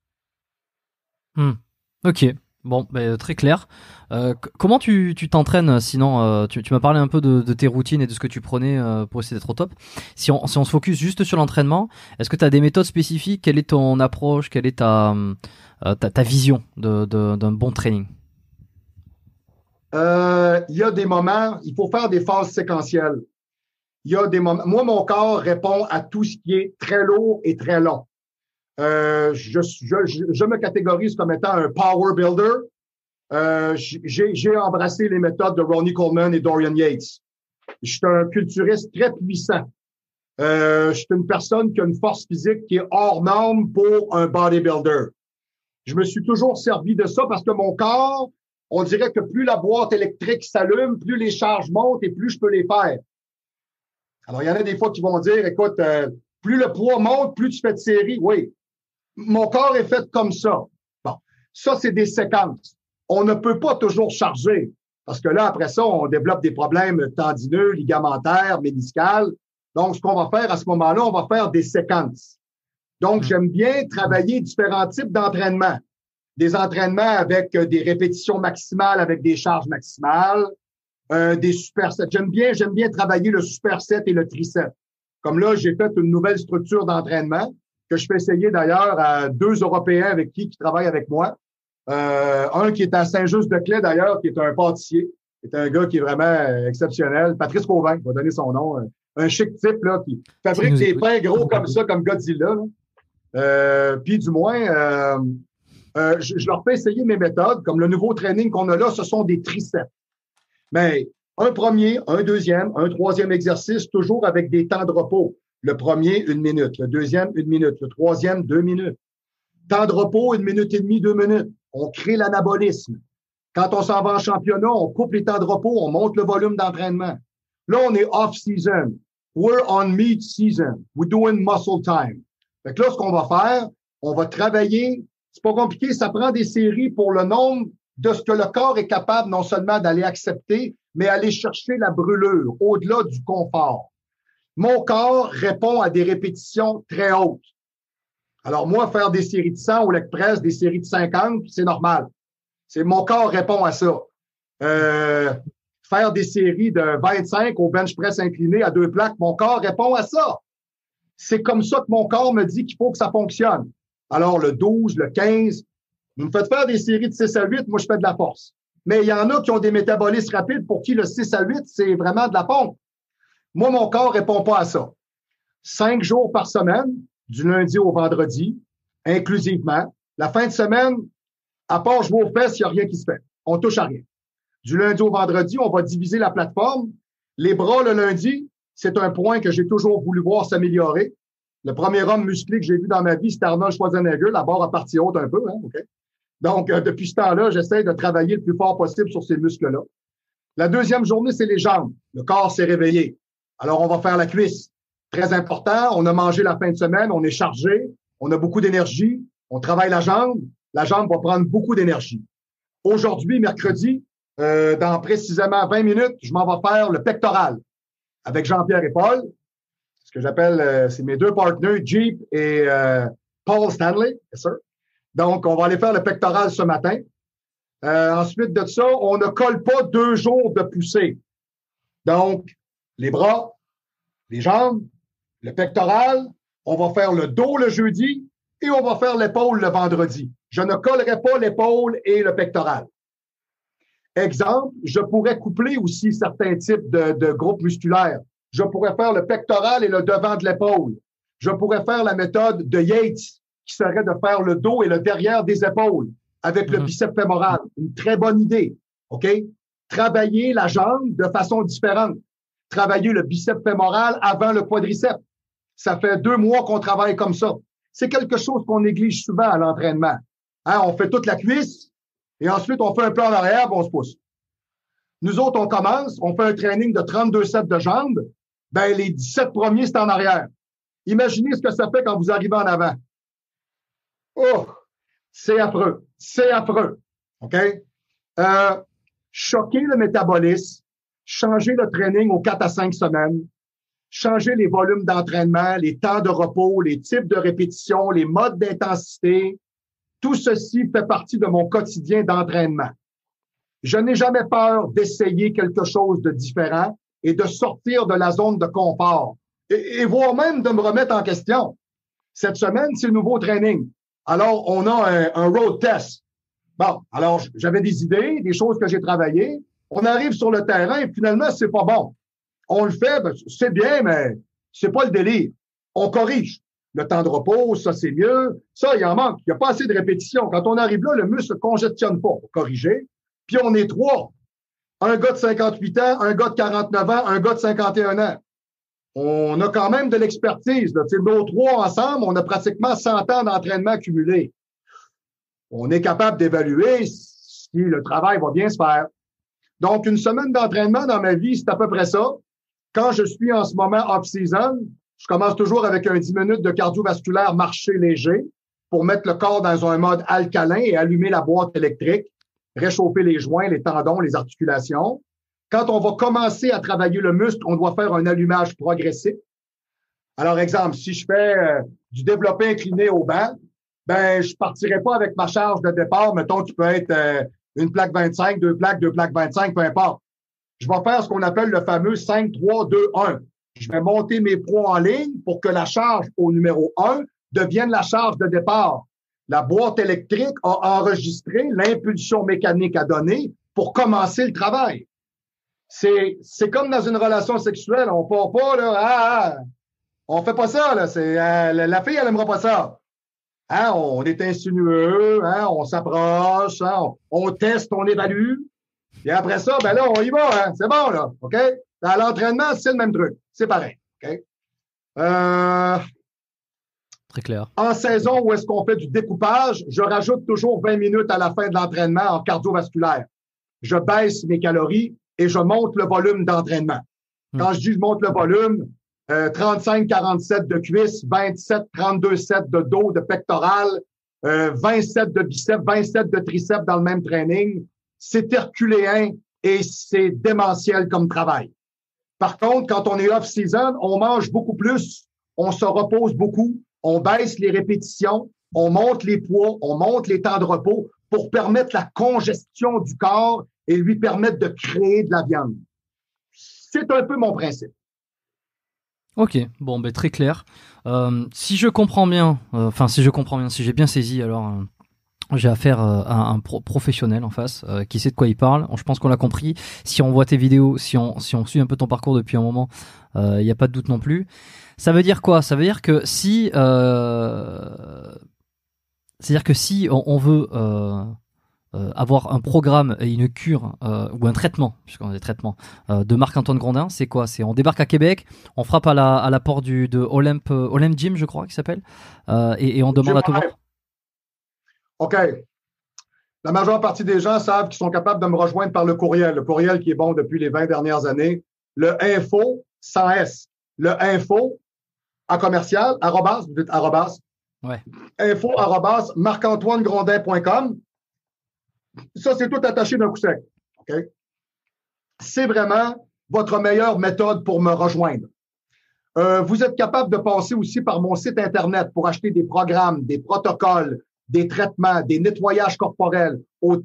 Ok, bon, très clair. Comment tu t'entraînes sinon tu m'as parlé un peu de tes routines et de ce que tu prenais pour essayer d'être au top. Si on se focus juste sur l'entraînement, est-ce que tu as des méthodes spécifiques? Quelle est ton approche? Quelle est ta vision d'un bon training? Il y a des moments, il faut faire des phases séquentielles. Il y a des moments, moi, mon corps répond à tout ce qui est très lourd et très long. Je me catégorise comme étant un power builder. J'ai embrassé les méthodes de Ronnie Coleman et Dorian Yates. Je suis un culturiste très puissant. Je suis une personne qui a une force physique qui est hors norme pour un bodybuilder. Je me suis toujours servi de ça parce que mon corps, on dirait que plus la boîte électrique s'allume, plus les charges montent et plus je peux les faire. Alors, il y en a des fois qui vont dire, écoute, plus le poids monte, plus tu fais de séries. Oui, mon corps est fait comme ça. Bon, ça, c'est des séquences. On ne peut pas toujours charger parce que là, après ça, on développe des problèmes tendineux, ligamentaires, méniscales. Donc, ce qu'on va faire à ce moment-là, on va faire des séquences. Donc, j'aime bien travailler différents types d'entraînements. Des entraînements avec des répétitions maximales, avec des charges maximales, des supersets. J'aime bien travailler le superset et le triset. Comme là, j'ai fait une nouvelle structure d'entraînement que je fais essayer d'ailleurs à 2 Européens avec qui travaillent avec moi. Un qui est à Saint-Just-de-Claye d'ailleurs, qui est un pâtissier. C'est un gars qui est vraiment exceptionnel. Patrice Cauvin, je vais donner son nom. Un chic type là qui fabrique des pains gros comme ça, comme Godzilla. Puis du moins, je leur fais essayer mes méthodes. Comme le nouveau training qu'on a là, ce sont des triceps. Mais un premier, un deuxième, un troisième exercice, toujours avec des temps de repos. Le premier, 1 minute. Le deuxième, 1 minute. Le troisième, 2 minutes. Temps de repos, 1 minute et demie, 2 minutes. On crée l'anabolisme. Quand on s'en va en championnat, on coupe les temps de repos, on monte le volume d'entraînement. Là, on est off-season. We're on meat season. We're doing muscle time. Fait que là, ce qu'on va faire, on va travailler. C'est pas compliqué, ça prend des séries pour le nombre de ce que le corps est capable non seulement d'aller accepter, mais aller chercher la brûlure, au-delà du confort. Mon corps répond à des répétitions très hautes. Alors moi, faire des séries de 100 au leg press, des séries de 50, c'est normal. Mon corps répond à ça. Faire des séries de 25 au bench press incliné à 2 plaques, mon corps répond à ça. C'est comme ça que mon corps me dit qu'il faut que ça fonctionne. Alors, le 12, le 15, vous me faites faire des séries de 6 à 8, moi, je fais de la force. Mais il y en a qui ont des métabolismes rapides pour qui le 6 à 8, c'est vraiment de la pompe. Moi, mon corps répond pas à ça. 5 jours par semaine, du lundi au vendredi, inclusivement. La fin de semaine, à part jouer aux fesses, il n'y a rien qui se fait. On touche à rien. Du lundi au vendredi, on va diviser la plateforme. Les bras, le lundi, c'est un point que j'ai toujours voulu voir s'améliorer. Le premier homme musclé que j'ai vu dans ma vie, c'était Arnold Schwarzenegger. La barre a partie haute un peu, hein, OK? Donc, depuis ce temps-là, j'essaie de travailler le plus fort possible sur ces muscles-là. La deuxième journée, c'est les jambes. Le corps s'est réveillé. Alors, on va faire la cuisse. Très important. On a mangé la fin de semaine. On est chargé. On a beaucoup d'énergie. On travaille la jambe. La jambe va prendre beaucoup d'énergie. Aujourd'hui, mercredi, dans précisément 20 minutes, je m'en vais faire le pectoral avec Jean-Pierre et Paul. Ce que j'appelle, c'est mes deux partenaires, Jeep et Paul Stanley. Yes, sir. Donc, on va aller faire le pectoral ce matin. Ensuite de ça, on ne colle pas 2 jours de poussée. Donc, les bras, les jambes, le pectoral, on va faire le dos le jeudi et on va faire l'épaule le vendredi. Je ne collerai pas l'épaule et le pectoral. Exemple, je pourrais coupler aussi certains types de groupes musculaires. Je pourrais faire le pectoral et le devant de l'épaule. Je pourrais faire la méthode de Yates, qui serait de faire le dos et le derrière des épaules avec le biceps fémoral. Une très bonne idée, OK? Travailler la jambe de façon différente. Travailler le biceps fémoral avant le quadriceps. Ça fait 2 mois qu'on travaille comme ça. C'est quelque chose qu'on néglige souvent à l'entraînement. Hein, on fait toute la cuisse et ensuite on fait un plan en arrière et on se pousse. Nous autres, on commence, on fait un training de 32 sets de jambes. Ben, les 17 premiers, c'est en arrière. Imaginez ce que ça fait quand vous arrivez en avant. Oh, c'est affreux. C'est affreux. OK? Choquer le métabolisme, changer le training aux 4 à 5 semaines, changer les volumes d'entraînement, les temps de repos, les types de répétitions, les modes d'intensité. Tout ceci fait partie de mon quotidien d'entraînement. Je n'ai jamais peur d'essayer quelque chose de différent et de sortir de la zone de confort et voire même de me remettre en question. Cette semaine, c'est le nouveau training. Alors, on a un road test. Bon, alors, j'avais des idées, des choses que j'ai travaillées. On arrive sur le terrain et finalement, c'est pas bon. On le fait, ben, c'est bien, mais c'est pas le délire. On corrige. Le temps de repos, ça, c'est mieux. Ça, il en manque. Il n'y a pas assez de répétitions. Quand on arrive là, le muscle ne congestionne pas pour corriger. Puis on est 3. Un gars de 58 ans, un gars de 49 ans, un gars de 51 ans. On a quand même de l'expertise. Nos 3 ensemble, on a pratiquement 100 ans d'entraînement cumulé. On est capable d'évaluer si le travail va bien se faire. Donc, une semaine d'entraînement dans ma vie, c'est à peu près ça. Quand je suis en ce moment off-season, je commence toujours avec un 10 minutes de cardiovasculaire marché léger pour mettre le corps dans un mode alcalin et allumer la boîte électrique, réchauffer les joints, les tendons, les articulations. Quand on va commencer à travailler le muscle, on doit faire un allumage progressif. Alors, exemple, si je fais du développé incliné au banc, ben, je partirai pas avec ma charge de départ. Mettons, tu peux être une plaque 25, 2 plaques, 2 plaques 25, peu importe. Je vais faire ce qu'on appelle le fameux 5-3-2-1. Je vais monter mes poids en ligne pour que la charge au numéro 1 devienne la charge de départ. La boîte électrique a enregistré l'impulsion mécanique à donner pour commencer le travail. C'est comme dans une relation sexuelle. On part pas, là, on fait pas ça, là. La fille, elle aimera pas ça. Hein, on est insinueux, hein, on s'approche, hein, on teste, on évalue. Et après ça, ben là, on y va, hein. C'est bon, là. OK? Dans l'entraînement, c'est le même truc. C'est pareil. OK? Très clair. En saison où est-ce qu'on fait du découpage, je rajoute toujours 20 minutes à la fin de l'entraînement en cardiovasculaire. Je baisse mes calories et je monte le volume d'entraînement. Quand je dis je monte le volume, 35-47 de cuisses, 27-32 sets de dos, de pectoral, 20 sets de biceps, 20 sets de triceps dans le même training. C'est herculéen et c'est démentiel comme travail. Par contre, quand on est off-season, on mange beaucoup plus, on se repose beaucoup, on baisse les répétitions, on monte les poids, on monte les temps de repos pour permettre la congestion du corps et lui permettre de créer de la viande. C'est un peu mon principe. Ok, bon, ben très clair. Si je comprends bien, si j'ai bien saisi, alors j'ai affaire à un professionnel en face qui sait de quoi il parle. Je pense qu'on l'a compris. Si on voit tes vidéos, si on suit un peu ton parcours depuis un moment, il n'y a pas de doute non plus. Ça veut dire quoi? Ça veut dire que si, on veut avoir un programme et une cure ou un traitement, puisqu'on a des traitements de Marc-Antoine Grondin, c'est quoi? C'est on débarque à Québec, on frappe à la porte de Olympe Gym, je crois qu'il s'appelle, et on demande à Thomas. OK. La majeure partie des gens savent qu'ils sont capables de me rejoindre par le courriel qui est bon depuis les 20 dernières années. Le info, sans S. Le info, en commercial, arrobas, vous dites arrobas. Ouais. Info, arrobas, marc-antoine-grondin.com. Ça, c'est tout attaché d'un coup sec. Okay? C'est vraiment votre meilleure méthode pour me rejoindre. Vous êtes capable de passer aussi par mon site Internet pour acheter des programmes, des protocoles, des traitements, des nettoyages corporels au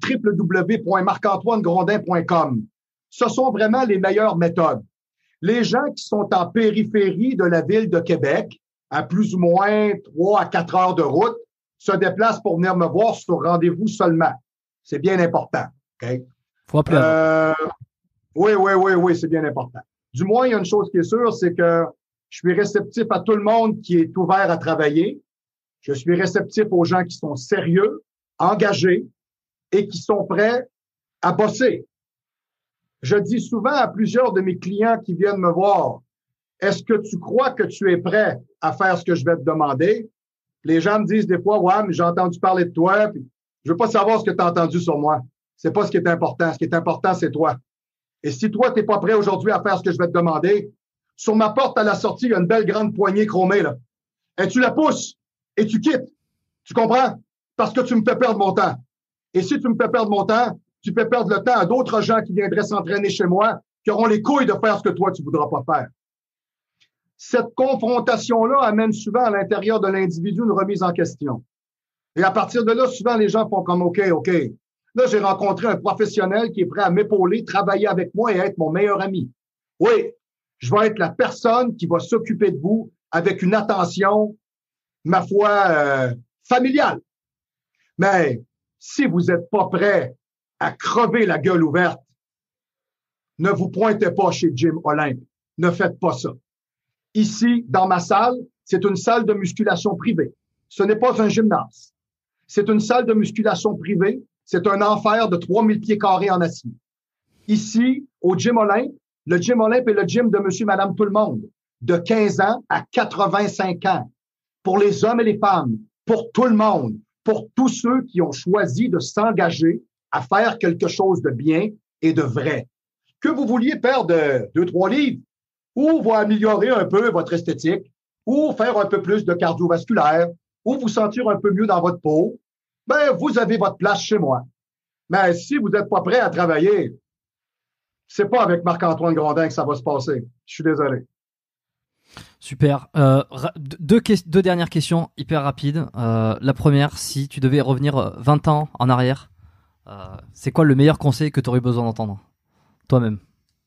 www.marc-antoine-grondin.com. Ce sont vraiment les meilleures méthodes. Les gens qui sont en périphérie de la ville de Québec, à plus ou moins 3 à 4 heures de route, se déplacent pour venir me voir sur rendez-vous seulement. C'est bien important. Okay? Faut appeler. Oui, c'est bien important. Du moins, il y a une chose qui est sûre, c'est que je suis réceptif à tout le monde qui est ouvert à travailler. Je suis réceptif aux gens qui sont sérieux, engagés et qui sont prêts à bosser. Je dis souvent à plusieurs de mes clients qui viennent me voir, est-ce que tu crois que tu es prêt à faire ce que je vais te demander? Les gens me disent des fois, ouais, mais j'ai entendu parler de toi, puis je veux pas savoir ce que tu as entendu sur moi. C'est pas ce qui est important. Ce qui est important, c'est toi. Et si toi, tu n'es pas prêt aujourd'hui à faire ce que je vais te demander, sur ma porte à la sortie, il y a une belle grande poignée chromée, là. Et tu la pousses et tu quittes. Tu comprends? Parce que tu me fais perdre mon temps. Et si tu me fais perdre mon temps, tu fais perdre le temps à d'autres gens qui viendraient s'entraîner chez moi, qui auront les couilles de faire ce que toi, tu voudras pas faire. Cette confrontation-là amène souvent à l'intérieur de l'individu une remise en question. Et à partir de là, souvent, les gens font comme OK. Là, j'ai rencontré un professionnel qui est prêt à m'épauler, travailler avec moi et être mon meilleur ami. Oui, je vais être la personne qui va s'occuper de vous avec une attention, ma foi, familiale. Mais si vous n'êtes pas prêt à crever la gueule ouverte, ne vous pointez pas chez Gym Olympe. Ne faites pas ça. Ici, dans ma salle, c'est une salle de musculation privée. Ce n'est pas un gymnase. C'est une salle de musculation privée. C'est un enfer de 3000 pieds carrés en acier. Ici, au Gym Olympe, le Gym Olympe est le gym de monsieur, madame, tout le monde, de 15 ans à 85 ans, pour les hommes et les femmes, pour tout le monde, pour tous ceux qui ont choisi de s'engager à faire quelque chose de bien et de vrai. Que vous vouliez perdre 2-3 livres, ou vous améliorer un peu votre esthétique, ou faire un peu plus de cardiovasculaire, ou vous sentir un peu mieux dans votre peau, ben, vous avez votre place chez moi. Mais si vous n'êtes pas prêt à travailler, c'est pas avec Marc-Antoine Grondin que ça va se passer. Je suis désolé. Super. Deux dernières questions hyper rapides. La première, si tu devais revenir 20 ans en arrière, c'est quoi le meilleur conseil que tu aurais besoin d'entendre toi-même?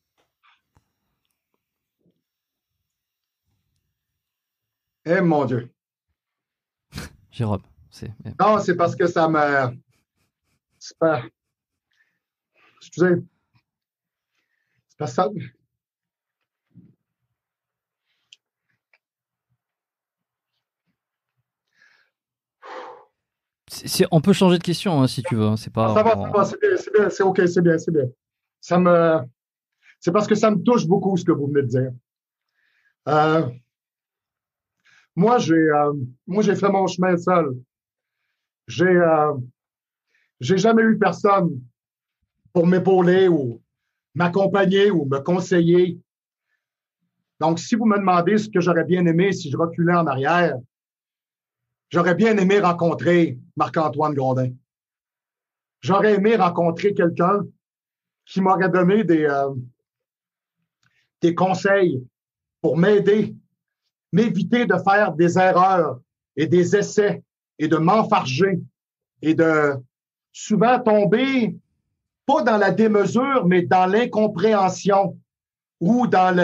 Eh mon Dieu. Jérôme. Non, c'est parce que ça me... C'est pas... Excusez. C'est pas ça. On peut changer de question hein, si tu veux. C'est pas. Ça va, c'est bien, c'est OK, c'est bien. C'est parce que ça me touche beaucoup ce que vous venez de dire. Moi, j'ai fait mon chemin seul. J'ai jamais eu personne pour m'épauler ou m'accompagner ou me conseiller. Donc, si vous me demandez ce que j'aurais bien aimé si je reculais en arrière, j'aurais bien aimé rencontrer Marc-Antoine Grondin. J'aurais aimé rencontrer quelqu'un qui m'aurait donné des conseils pour m'aider, m'éviter de faire des erreurs et des essais et de m'enfarger et de souvent tomber, pas dans la démesure, mais dans l'incompréhension ou dans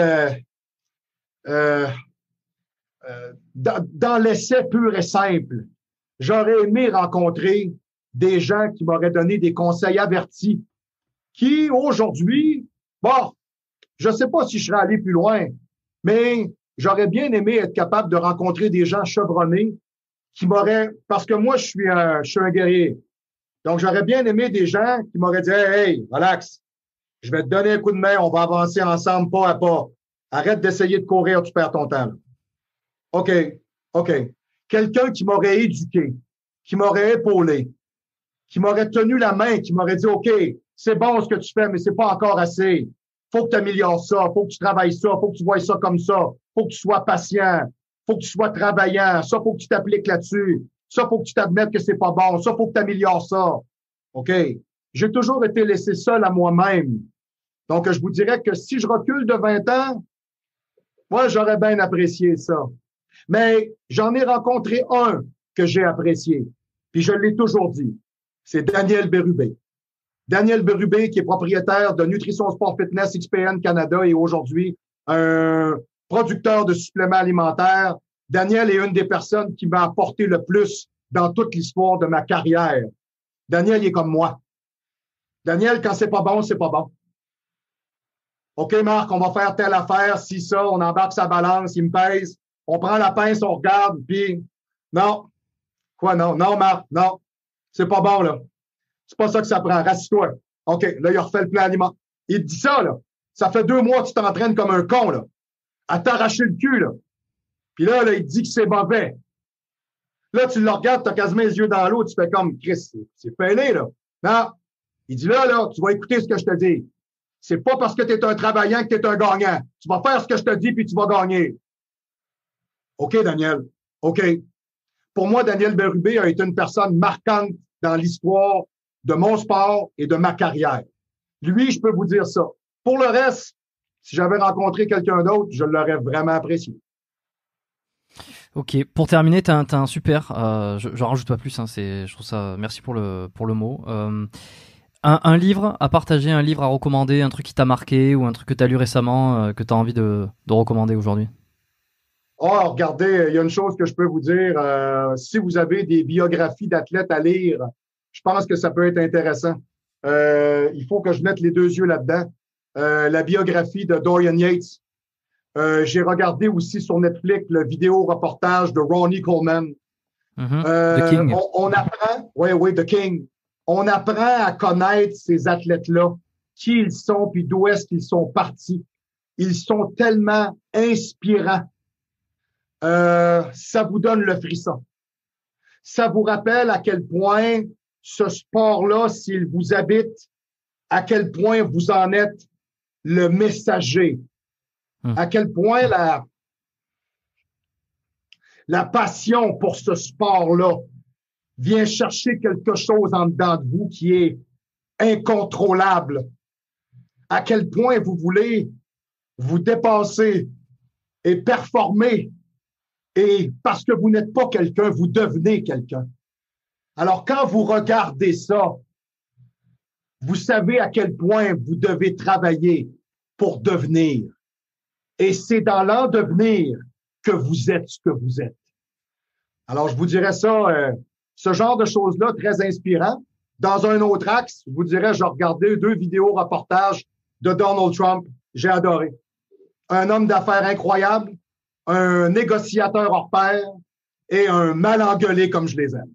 dans l'essai pur et simple. J'aurais aimé rencontrer des gens qui m'auraient donné des conseils avertis, qui aujourd'hui, bon, je ne sais pas si je serais allé plus loin, mais j'aurais bien aimé être capable de rencontrer des gens chevronnés qui m'auraient, parce que moi, je suis un guerrier. Donc, j'aurais bien aimé des gens qui m'auraient dit, hey, relax, je vais te donner un coup de main, on va avancer ensemble pas à pas. Arrête d'essayer de courir, tu perds ton temps. Là. OK. Quelqu'un qui m'aurait éduqué, qui m'aurait épaulé, qui m'aurait tenu la main, qui m'aurait dit, OK, c'est bon ce que tu fais, mais c'est pas encore assez. Faut que tu améliores ça, faut que tu travailles ça, faut que tu vois ça comme ça, faut que tu sois patient, faut que tu sois travaillant, ça, faut que tu t'appliques là-dessus, ça, faut que tu t'admettes que c'est pas bon, ça, faut que tu améliores ça. OK? J'ai toujours été laissé seul à moi-même. Donc, je vous dirais que si je recule de 20 ans, moi, j'aurais bien apprécié ça. Mais j'en ai rencontré un que j'ai apprécié, puis je l'ai toujours dit. C'est Daniel Bérubé. Daniel Bérubé, qui est propriétaire de Nutrition Sport Fitness XPN Canada et aujourd'hui un producteur de suppléments alimentaires. Daniel est une des personnes qui m'a apporté le plus dans toute l'histoire de ma carrière. Daniel, il est comme moi. Daniel, quand c'est pas bon, c'est pas bon. OK, Marc, on va faire telle affaire, si ça, on embarque sa balance, il me pèse, on prend la pince, on regarde, puis non. Quoi, non? Non, Marc, non. C'est pas bon, là. C'est pas ça que ça prend. Rassis-toi. OK, là, il a refait le plan alimentaire. Il te dit ça, là. Ça fait 2 mois que tu t'entraînes comme un con, là. À t'arracher le cul, là. Puis là, il te dit que c'est mauvais. Là, tu le regardes, tu as quasiment les yeux dans l'eau, tu fais comme, Chris, c'est fêlé, là. Non. Il dit là, tu vas écouter ce que je te dis. C'est pas parce que tu es un travaillant que tu es un gagnant. Tu vas faire ce que je te dis, puis tu vas gagner. OK, Daniel. OK. Pour moi, Daniel Bérubé a été une personne marquante dans l'histoire de mon sport et de ma carrière. Lui, je peux vous dire ça. Pour le reste, si j'avais rencontré quelqu'un d'autre, je l'aurais vraiment apprécié. Ok, pour terminer, t'as un super, je rajoute pas plus, hein, je trouve ça, merci pour le mot. Un livre à partager, un livre à recommander, un truc qui t'a marqué ou un truc que t'as lu récemment que t'as envie de recommander aujourd'hui. Oh, regardez, il y a une chose que je peux vous dire. Si vous avez des biographies d'athlètes à lire, je pense que ça peut être intéressant. Il faut que je mette les 2 yeux là-dedans. La biographie de Dorian Yates. J'ai regardé aussi sur Netflix le vidéo reportage de Ronnie Coleman. The King. On apprend, oui, The King. On apprend à connaître ces athlètes-là, qui ils sont, puis d'où est-ce qu'ils sont partis. Ils sont tellement inspirants. Ça vous donne le frisson. Ça vous rappelle à quel point ce sport-là, s'il vous habite, à quel point vous en êtes le messager. À quel point la passion pour ce sport-là vient chercher quelque chose en dedans de vous qui est incontrôlable. À quel point vous voulez vous dépasser et performer. Et parce que vous n'êtes pas quelqu'un, vous devenez quelqu'un. Alors, quand vous regardez ça, vous savez à quel point vous devez travailler pour devenir. Et c'est dans l'en devenir que vous êtes ce que vous êtes. Alors, je vous dirais ça, ce genre de choses-là, très inspirant. Dans un autre axe, je vous dirais, j'ai regardé 2 vidéos reportages de Donald Trump. J'ai adoré. Un homme d'affaires incroyable, un négociateur hors pair et un mal engueulé comme je les aime.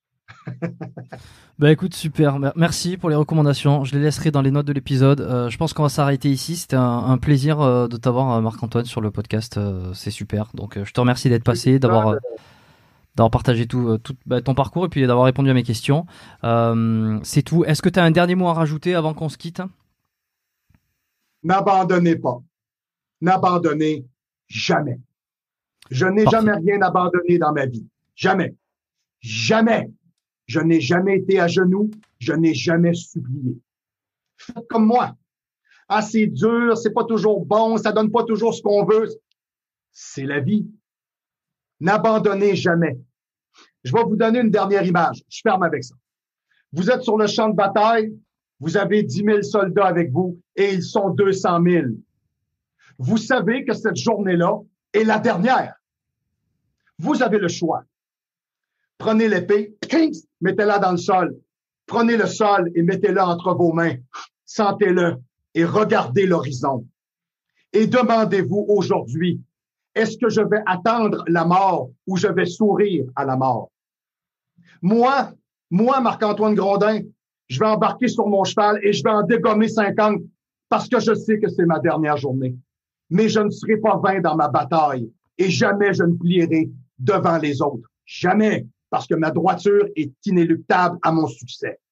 Bah écoute, super, merci pour les recommandations, je les laisserai dans les notes de l'épisode. Je pense qu'on va s'arrêter ici, c'était un plaisir de t'avoir Marc-Antoine sur le podcast, c'est super, donc je te remercie d'être passé, d'avoir partagé tout ton parcours et puis d'avoir répondu à mes questions. C'est tout, est-ce que tu as un dernier mot à rajouter avant qu'on se quitte? N'abandonnez pas, n'abandonnez jamais. Je n'ai jamais rien abandonné dans ma vie, jamais, jamais. Je n'ai jamais été à genoux, je n'ai jamais supplié. Faites comme moi. Ah, c'est dur, c'est pas toujours bon, ça donne pas toujours ce qu'on veut. C'est la vie. N'abandonnez jamais. Je vais vous donner une dernière image. Je ferme avec ça. Vous êtes sur le champ de bataille, vous avez 10 000 soldats avec vous et ils sont 200 000. Vous savez que cette journée-là est la dernière. Vous avez le choix. Prenez l'épée, mettez-la dans le sol. Prenez le sol et mettez-le entre vos mains. Sentez-le et regardez l'horizon. Et demandez-vous aujourd'hui, est-ce que je vais attendre la mort ou je vais sourire à la mort? Moi, Marc-Antoine Grondin, je vais embarquer sur mon cheval et je vais en dégommer 50 parce que je sais que c'est ma dernière journée. Mais je ne serai pas vain dans ma bataille et jamais je ne plierai devant les autres. Jamais. Parce que ma droiture est inéluctable à mon succès.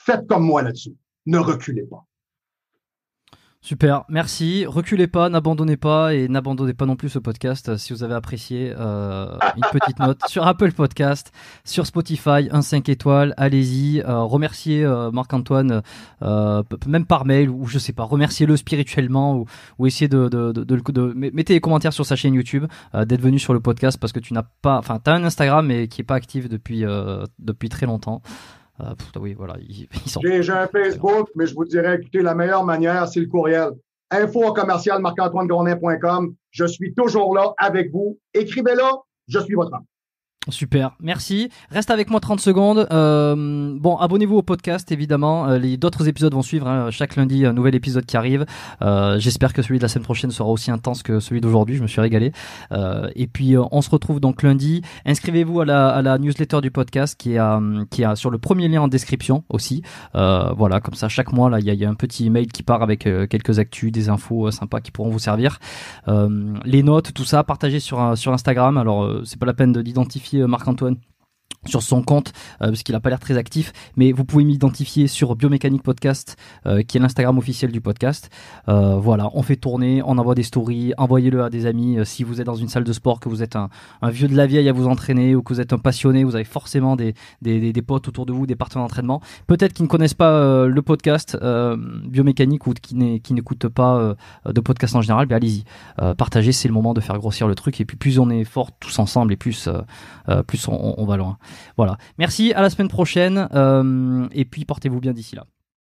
Faites comme moi là-dessus. Ne reculez pas. Super, merci. Reculez pas, n'abandonnez pas et n'abandonnez pas non plus ce podcast. Si vous avez apprécié, une petite note sur Apple Podcast, sur Spotify, un 5 étoiles, allez-y. Remerciez Marc-Antoine, même par mail ou je sais pas, remerciez-le spirituellement ou essayez de mettez des commentaires sur sa chaîne YouTube, d'être venu sur le podcast parce que tu n'as pas, enfin t'as un Instagram mais qui est pas actif depuis très longtemps. Oui, voilà, J'ai un Facebook, mais je vous dirais, écoutez, la meilleure manière, c'est le courriel. info@marc-antoine-grondin.com. Je suis toujours là avec vous. Écrivez-le, je suis votre homme. Super, merci. Reste avec moi 30 secondes. Bon, abonnez-vous au podcast, évidemment. D'autres épisodes vont suivre. Hein. Chaque lundi, un nouvel épisode qui arrive. J'espère que celui de la semaine prochaine sera aussi intense que celui d'aujourd'hui. Je me suis régalé. Et puis, on se retrouve donc lundi. Inscrivez-vous à la newsletter du podcast qui est sur le premier lien en description aussi. Voilà, comme ça, chaque mois, là, il y a un petit email qui part avec quelques actus, des infos sympas qui pourront vous servir. Les notes, tout ça, partagez sur Instagram. Alors, c'est pas la peine d'identifier Marc-Antoine sur son compte parce qu'il a pas l'air très actif, mais vous pouvez m'identifier sur Biomécanique Podcast qui est l'Instagram officiel du podcast. Voilà, on fait tourner, on envoie des stories, envoyez-le à des amis. Si vous êtes dans une salle de sport, que vous êtes un vieux de la vieille à vous entraîner ou que vous êtes un passionné, vous avez forcément des potes autour de vous, des partenaires d'entraînement, peut-être qu'ils ne connaissent pas le podcast Biomécanique ou qui n'écoutent pas de podcast en général. Ben allez-y, partagez, c'est le moment de faire grossir le truc et puis plus on est forts tous ensemble et plus on va loin. Voilà. Merci, à la semaine prochaine et puis portez-vous bien d'ici là.